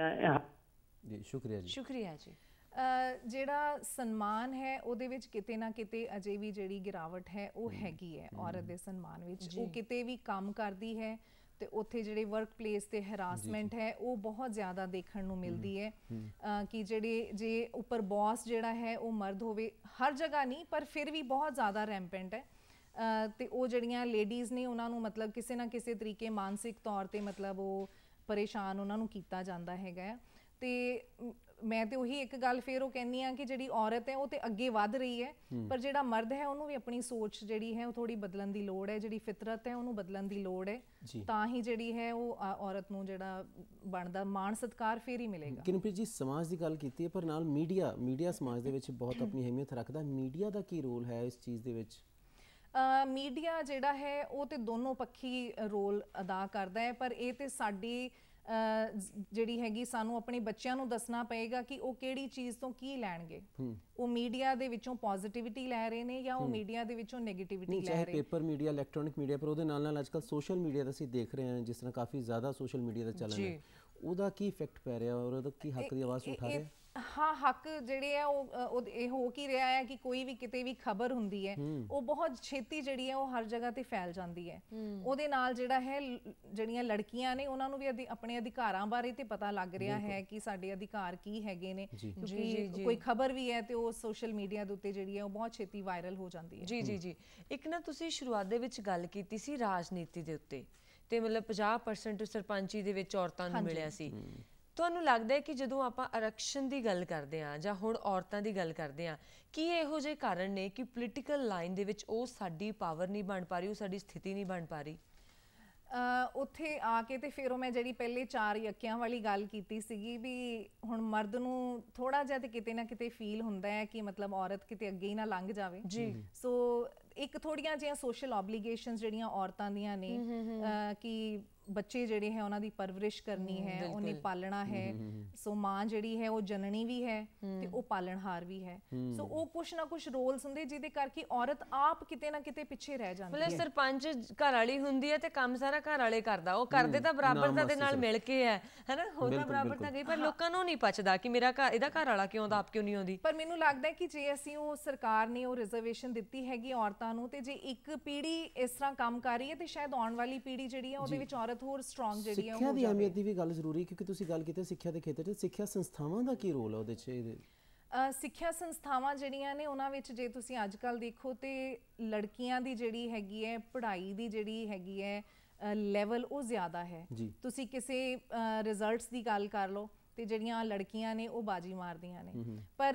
ਜੀ ਸ਼ੁਕਰੀਆ ਜੀ। ਸ਼ੁਕਰੀਆ ਜੀ। ਜਿਹੜਾ ਸਨਮਾਨ ਹੈ ਉਹਦੇ ਵਿੱਚ ਕਿਤੇ ਨਾ ਕਿਤੇ ਅਜੇ ਵੀ ਜਿਹੜੀ ਗਿਰਾਵਟ ਹੈ ਉਹ ਹੈਗੀ ਹੈ ਔਰਤ ਦੇ ਸਨਮਾਨ ਵਿੱਚ। ਉਹ ਕਿਤੇ ਵੀ ਕੰਮ ਕਰਦੀ ਹੈ ਤੇ ਉੱਥੇ ਜਿਹੜੇ ਵਰਕ ਪਲੇਸ ਤੇ ਹੈਰਾਸਮੈਂਟ ਹੈ ਉਹ ਬਹੁਤ ਜ਼ਿਆਦਾ ਦੇਖਣ ਨੂੰ ਮਿਲਦੀ ਹੈ ਕਿ ਜਿਹੜੇ ਜੇ ਉੱਪਰ ਬੌਸ ਜਿਹੜਾ ਹੈ ਉਹ ਮਰਦ ਹੋਵੇ, ਹਰ ਜਗ੍ਹਾ ਨਹੀਂ ਪਰ ਫਿਰ ਵੀ ਬਹੁਤ ਜ਼ਿਆਦਾ ਰੈਂਪੈਂਟ ਹੈ। ਤੇ ਉਹ ਜਿਹੜੀਆਂ ਲੇਡੀਜ਼ ਨੇ ਉਹਨਾਂ ਨੂੰ ਮਤਲਬ ਕਿਸੇ ਨਾ ਕਿਸੇ ਤਰੀਕੇ ਮਾਨਸਿਕ ਤੌਰ ਤੇ ਮਤਲਬ ਉਹ ਪਰੇਸ਼ਾਨ ਉਹਨਾਂ ਨੂੰ ਕੀਤਾ ਜਾਂਦਾ ਹੈਗਾ। ਤੇ ਮੈਂ ਤੇ ਉਹੀ ਇੱਕ ਗੱਲ ਫਿਰ ਉਹ ਕਹਿੰਦੀ ਹਾਂ ਕਿ ਜਿਹੜੀ ਔਰਤ ਹੈ ਉਹ ਤੇ ਅੱਗੇ ਵੱਧ ਰਹੀ ਹੈ, ਪਰ ਜਿਹੜਾ ਮਰਦ ਹੈ ਉਹਨੂੰ ਵੀ ਆਪਣੀ ਸੋਚ ਜਿਹੜੀ ਹੈ ਉਹ ਥੋੜੀ ਬਦਲਣ ਦੀ ਲੋੜ ਹੈ, ਜਿਹੜੀ ਫਿਤਰਤ ਹੈ ਉਹਨੂੰ ਬਦਲਣ ਦੀ ਲੋੜ ਹੈ, ਤਾਂ ਹੀ ਜਿਹੜੀ ਹੈ ਉਹ ਔਰਤ ਨੂੰ ਜਿਹੜਾ ਬਣਦਾ ਮਾਣ ਸਤਿਕਾਰ ਫਿਰ ਹੀ ਮਿਲੇਗਾ। ਕਿਰਨਪ੍ਰੀਤ ਜੀ, ਸਮਾਜ ਦੀ ਗੱਲ ਕੀਤੀ ਹੈ ਪਰ ਨਾਲ ਮੀਡੀਆ ਮੀਡੀਆ ਸਮਾਜ ਦੇ ਵਿੱਚ ਬਹੁਤ ਆਪਣੀ ਅਹਿਮੀਅਤ ਰੱਖਦਾ। ਮੀਡੀਆ ਦਾ ਕੀ ਰੋਲ ਹੈ ਇਸ ਚੀਜ਼ ਦੇ ਵਿੱਚ? ਮੀਡੀਆ ਜਿਹੜਾ ਹੈ ਉਹ ਤੇ ਦੋਨੋਂ ਪੱਖੀ ਰੋਲ ਅਦਾ ਕਰਦਾ ਹੈ, ਪਰ ਇਹ ਤੇ ਸਾਡੀ ਜਿਹੜੀ ਹੈਗੀ ਸਾਨੂੰ ਆਪਣੇ ਬੱਚਿਆਂ ਨੂੰ ਦੱਸਣਾ ਪਏਗਾ ਕਿ ਉਹ ਕਿਹੜੀ ਚੀਜ਼ ਤੋਂ ਕੀ ਲੈਣਗੇ। ਉਹ ਮੀਡੀਆ ਦੇ ਵਿੱਚੋਂ ਪੋਜ਼ਿਟਿਵਿਟੀ ਲੈ ਰਹੇ ਨੇ ਜਾਂ ਉਹ ਮੀਡੀਆ ਦੇ ਵਿੱਚੋਂ ਨੈਗੇਟਿਵਿਟੀ ਲੈ ਰਹੇ ਨੇ। ਚਾਹੇ ਪੇਪਰ ਮੀਡੀਆ, ਇਲੈਕਟ੍ਰੋਨਿਕ ਮੀਡੀਆ, ਪਰ ਉਹਦੇ ਨਾਲ ਨਾਲ ਅੱਜਕੱਲ ਸੋਸ਼ਲ ਮੀਡੀਆ ਦਾ ਅਸੀਂ ਦੇਖ ਰਹੇ ਹਾਂ ਜਿਸ ਤਰ੍ਹਾਂ ਕਾਫੀ ਜ਼ਿਆਦਾ ਸੋਸ਼ਲ ਮੀਡੀਆ ਦਾ ਚੱਲਣ ਹੈ, ਉਹਦਾ ਕੀ ਇਫੈਕਟ ਪੈ ਰਿਹਾ ਔਰ ਉਹਦਾ ਕੀ ਹੱਕ ਦੀ ਆਵਾਜ਼ ਉਠਾ ਰਿਹਾ? ਹਾਂ, ਹੱਕ ਜਿਹੜੇ ਆ ਉਹ ਇਹ ਹੋ ਕੀ ਰਿਹਾ ਹੈ ਕਿ ਕੋਈ ਵੀ ਕਿਤੇ ਵੀ ਖਬਰ ਹੁੰਦੀ ਹੈ ਉਹ ਬਹੁਤ ਛੇਤੀ ਜਿਹੜੀ ਹੈ ਉਹ ਹਰ ਜਗ੍ਹਾ ਤੇ ਫੈਲ ਜਾਂਦੀ ਹੈ। ਉਹਦੇ ਨਾਲ ਜਿਹੜਾ ਹੈ ਜਿਹੜੀਆਂ ਲੜਕੀਆਂ ਨੇ ਉਹਨਾਂ ਨੂੰ ਵੀ ਆਪਣੇ ਅਧਿਕਾਰਾਂ ਬਾਰੇ ਤੇ ਪਤਾ ਲੱਗ ਰਿਹਾ ਹੈ ਕਿ ਸਾਡੇ ਅਧਿਕਾਰ ਕੀ ਹੈਗੇ ਨੇ, ਕਿਉਂਕਿ ਕੋਈ ਖਬਰ ਵੀ ਹੈ ਤੇ ਉਹ ਸੋਸ਼ਲ ਮੀਡੀਆ ਦੇ ਉੱਤੇ ਜਿਹੜੀ ਹੈ ਉਹ ਬਹੁਤ ਛੇਤੀ ਵਾਇਰਲ ਹੋ ਜਾਂਦੀ ਹੈ। ਜੀ ਜੀ ਜੀ। ਇੱਕ ਨਾ ਤੁਸੀਂ ਸ਼ੁਰੂਆਤ ਦੇ ਵਿੱਚ ਗੱਲ ਕੀਤੀ ਸੀ ਰਾਜਨੀਤੀ ਦੇ ਉੱਤੇ, ਤੇ ਮਤਲਬ ਪੰਜਾਹ ਪਰਸੈਂਟ ਸਰਪੰਚੀ ਦੇ ਵਿੱਚ ਔਰਤਾਂ ਨੂੰ ਮਿਲਿਆ ਸੀ। ਤੁਹਾਨੂੰ ਲੱਗਦਾ ਹੈ ਕਿ ਜਦੋਂ ਆਪਾਂ ਆਰਕਸ਼ਣ ਦੀ ਗੱਲ ਕਰਦੇ ਹਾਂ ਜਾਂ ਹੁਣ ਔਰਤਾਂ ਦੀ ਗੱਲ ਕਰਦੇ ਹਾਂ, ਕੀ ਇਹੋ ਜਿਹੇ ਕਾਰਨ ਨੇ ਕਿ ਪੋਲੀਟੀਕਲ ਲਾਈਨ ਦੇ ਵਿੱਚ ਉਹ ਸਾਡੀ ਪਾਵਰ ਨਹੀਂ ਬਣ ਪਾ ਰਹੀ, ਉਹ ਸਾਡੀ ਸਥਿਤੀ ਨਹੀਂ ਬਣ ਪਾ ਰਹੀ? ਉੱਥੇ ਆ ਕੇ ਤੇ ਫਿਰ ਉਹ ਮੈਂ ਜਿਹੜੀ ਪਹਿਲੇ ਚਾਰ ਯੱਕਿਆਂ ਵਾਲੀ ਗੱਲ ਕੀਤੀ ਸੀਗੀ ਵੀ ਹੁਣ ਮਰਦ ਨੂੰ ਥੋੜਾ ਜਿਹਾ ਤੇ ਕਿਤੇ ਨਾ ਕਿਤੇ ਫੀਲ ਹੁੰਦਾ ਹੈ ਕਿ ਮਤਲਬ ਔਰਤ ਕਿਤੇ ਅੱਗੇ ਹੀ ਨਾ ਲੰਘ ਜਾਵੇ ਜੀ। ਸੋ ਇੱਕ ਥੋੜੀਆਂ ਜਿਹੀਆਂ ਸੋਸ਼ਲ ਆਬਲੀਗੇਸ਼ਨਸ ਜਿਹੜੀਆਂ ਔਰਤਾਂ ਦੀਆਂ ਨੇ ਕਿ ਬੱਚੇ ਜਿਹੜੇ ਹੈ ਉਹਨਾਂ ਦੀ ਪਰਵਰਿਸ਼ ਕਰਨੀ ਹੈ, ਉਹਨੇ ਪਾਲਣਾ ਹੈ। ਸੋ ਮਾਂ ਜਿਹੜੀ ਹੈ ਉਹ ਜਨਨੀ ਵੀ ਹੈ ਤੇ ਉਹ ਪਾਲਣਹਾਰ ਵੀ ਹੈ। ਸੋ ਉਹ ਕੁਛ ਨਾ ਕੁਛ ਰੋਲਸ ਹੁੰਦੇ ਜਿਹਦੇ ਕਰਕੇ ਔਰਤ ਆਪ ਕਿਤੇ ਨਾ ਕਿਤੇ ਪਿੱਛੇ ਰਹਿ ਜਾਂਦੀ ਹੈ। ਮਤਲਬ ਸਰਪੰਚ ਘਰ ਵਾਲੀ ਹੁੰਦੀ ਹੈ ਤੇ ਕੰਮ ਸਾਰਾ ਘਰ ਵਾਲੇ ਕਰਦਾ, ਉਹ ਕਰਦੇ ਤਾਂ ਬਰਾਬਰਤਾ ਦੇ ਨਾਲ ਮਿਲ ਕੇ ਹੈ, ਹੈਨਾ, ਉਹ ਤਾਂ ਬਰਾਬਰਤਾ ਗਈ, ਪਰ ਲੋਕਾਂ ਨੂੰ ਨਹੀਂ ਪਚਦਾ ਕਿ ਮੇਰਾ ਘਰ ਇਹਦਾ ਘਰ ਵਾਲਾ ਕਿਉਂ ਦਾ ਆਪ ਕਿਉਂ ਨਹੀਂ ਆਉਂਦੀ। ਪਰ ਮੈਨੂੰ ਲੱਗਦਾ ਕਿ ਜੇ ਅਸੀਂ ਉਹ ਸਰਕਾਰ ਨੇ ਉਹ ਰਿਜ਼ਰਵੇਸ਼ਨ ਦਿੱਤੀ ਹੈਗੀ ਔਰਤਾਂ ਨੂੰ, ਤੇ ਜੇ ਇੱਕ ਪੀੜ੍ਹੀ ਇਸ ਤਰ੍ਹਾਂ ਕੰਮ ਕਰ ਰਹੀ ਹੈ ਤੇ ਸ਼ਾਇਦ ਆਉਣ ਵਾਲੀ ਪੀੜ੍ਹੀ ਜਿਹੜੀ ਹੈ ਉਹਦੇ ਵਿੱਚ ਔਰਤ ਹੋਰ ਸਟਰੋਂਗ ਜਿਹੜੀ ਹੈ। ਸਿੱਖਿਆ ਦੀ ਅਹਿਮੀਅਤ ਦੀ ਵੀ ਗੱਲ ਜ਼ਰੂਰੀ, ਕਿਉਂਕਿ ਤੁਸੀਂ ਗੱਲ ਕੀਤੀ ਸਿੱਖਿਆ ਦੇ ਖੇਤਰ 'ਚ, ਸਿੱਖਿਆ ਸੰਸਥਾਵਾਂ ਦਾ ਕੀ ਰੋਲ ਹੈ ਉਹਦੇ 'ਚ? ਸਿੱਖਿਆ ਸੰਸਥਾਵਾਂ ਜਿਹੜੀਆਂ ਨੇ ਉਹਨਾਂ ਵਿੱਚ ਜੇ ਤੁਸੀਂ ਅੱਜ ਕੱਲ੍ਹ ਦੇਖੋ ਤੇ ਲੜਕੀਆਂ ਦੀ ਜਿਹੜੀ ਹੈਗੀ ਹੈ ਪੜ੍ਹਾਈ ਦੀ ਜਿਹੜੀ ਹੈਗੀ ਹੈ ਲੈਵਲ ਉਹ ਜ਼ਿਆਦਾ ਹੈ। ਤੁਸੀਂ ਕਿਸੇ ਰਿਜ਼ਲਟਸ ਦੀ ਗੱਲ ਕਰ ਲਓ ਤੇ ਜਿਹੜੀਆਂ ਲੜਕੀਆਂ ਨੇ ਉਹ ਬਾਜੀ ਮਾਰਦੀਆਂ ਨੇ, ਪਰ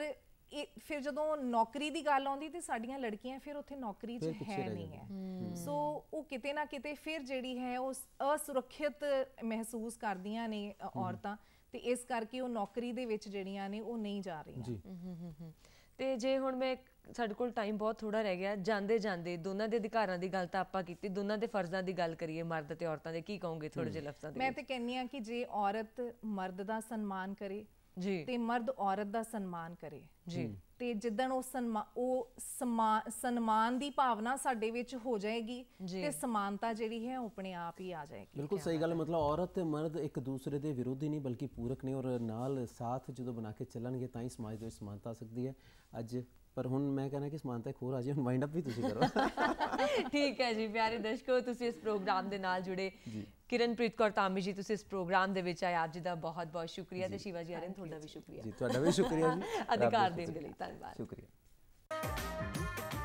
ਇਹ ਫਿਰ ਜਦੋਂ ਨੌਕਰੀ ਦੀ ਗੱਲ ਆਉਂਦੀ ਤੇ ਸਾਡੀਆਂ ਲੜਕੀਆਂ ਫਿਰ ਉੱਥੇ ਨੌਕਰੀ 'ਚ ਹੈ ਨਹੀਂ ਹੈ। ਸੋ ਉਹ ਕਿਤੇ ਨਾ ਕਿਤੇ ਫਿਰ ਜਿਹੜੀ ਹੈ ਉਹ ਅਸੁਰੱਖਿਅਤ ਮਹਿਸੂਸ ਕਰਦੀਆਂ ਨੇ ਔਰਤਾਂ, ਤੇ ਇਸ ਕਰਕੇ ਉਹ ਨੌਕਰੀ ਦੇ ਵਿੱਚ ਜਿਹੜੀਆਂ ਨੇ ਉਹ ਨਹੀਂ ਜਾ ਰਹੀਆਂ। ਤੇ ਜੇ ਹੁਣ ਮੈਂ ਸਾਡੇ ਕੋਲ ਟਾਈਮ ਬਹੁਤ ਥੋੜਾ ਰਹਿ ਗਿਆ, ਜਾਂਦੇ ਜਾਂਦੇ ਦੋਨਾਂ ਦੇ ਅਧਿਕਾਰਾਂ ਦੀ ਗੱਲ ਤਾਂ ਆਪਾਂ ਕੀਤੀ, ਦੋਨਾਂ ਦੇ ਫਰਜ਼ਾਂ ਦੀ ਗੱਲ ਕਰੀਏ ਮਰਦ ਤੇ ਔਰਤਾਂ ਦੇ, ਕੀ ਕਹੋਗੇ ਥੋੜੇ ਜਿਹੇ ਲਫ਼ਜ਼ਾਂ ਦੇ? ਮੈਂ ਤੇ ਕਹਿੰਨੀ ਆ ਕਿ ਜੇ ਔਰਤ ਮਰਦ ਦਾ ਸਨਮਾਨ ਕਰੇ ਜੀ ਤੇ ਮਰਦ ਔਰਤ ਦਾ ਸਨਮਾਨ ਕਰੇ ਜੀ, ਤੇ ਜਿੱਦਣ ਉਹ ਸਨਮਾਨ ਉਹ ਸਨਮਾਨ ਦੀ ਭਾਵਨਾ ਸਾਡੇ ਵਿੱਚ ਹੋ ਜਾਏਗੀ ਤੇ ਸਮਾਨਤਾ ਜਿਹੜੀ ਹੈ ਉਹ ਆਪਣੇ ਆਪ ਹੀ ਆ ਜਾਏਗੀ। ਬਿਲਕੁਲ ਸਹੀ ਗੱਲ। ਮਤਲਬ ਔਰਤ ਤੇ ਮਰਦ ਇੱਕ ਦੂਸਰੇ ਦੇ ਵਿਰੋਧੀ ਨਹੀਂ ਬਲਕਿ ਪੂਰਕ ਨੇ, ਔਰ ਨਾਲ ਸਾਥ ਜਦੋਂ ਬਣਾ ਕੇ ਚੱਲਣਗੇ ਤਾਂ ਹੀ ਸਮਾਜ ਦੇ ਵਿੱਚ ਸਮਾਨਤਾ ਆ ਸਕਦੀ ਹੈ। ਅੱਜ ਪਰ ਹੁਣ ਮੈਂ ਕਹਿਣਾ ਕਿ ਸਮਾਨਤਾ ਇੱਕ ਹੋਰ ਆ ਜਾਏ, ਹੁਣ ਵਾਈਂਡ ਅਪ ਵੀ ਤੁਸੀਂ ਕਰੋ। ਠੀਕ ਹੈ ਜੀ ਪਿਆਰੇ ਦਰਸ਼ਕੋ, ਤੁਸੀਂ ਇਸ ਪ੍ਰੋਗਰਾਮ ਦੇ ਨਾਲ ਜੁੜੇ। ਕਿਰਨਪ੍ਰੀਤ ਕੌਰ ਧਾਮੀ ਜੀ ਤੁਸੀਂ ਇਸ ਪ੍ਰੋਗਰਾਮ ਦੇ ਵਿੱਚ ਆਏ, ਆਪ ਜੀ ਦਾ ਬਹੁਤ ਬਹੁਤ ਸ਼ੁਕਰੀਆ, ਤੇ ਸ਼ਿਵਾ ਜੀ ਆਰਨ ਤੁਹਾਡਾ ਵੀ ਸ਼ੁਕਰੀਆ। ਜੀ ਤੁਹਾਡਾ ਵੀ ਸ਼ੁਕਰੀਆ ਜੀ, ਅਧਿਕਾਰ ਦੇਣ ਦੇ ਲਈ ਧੰਨਵਾਦ। ਸ਼ੁਕਰੀਆ।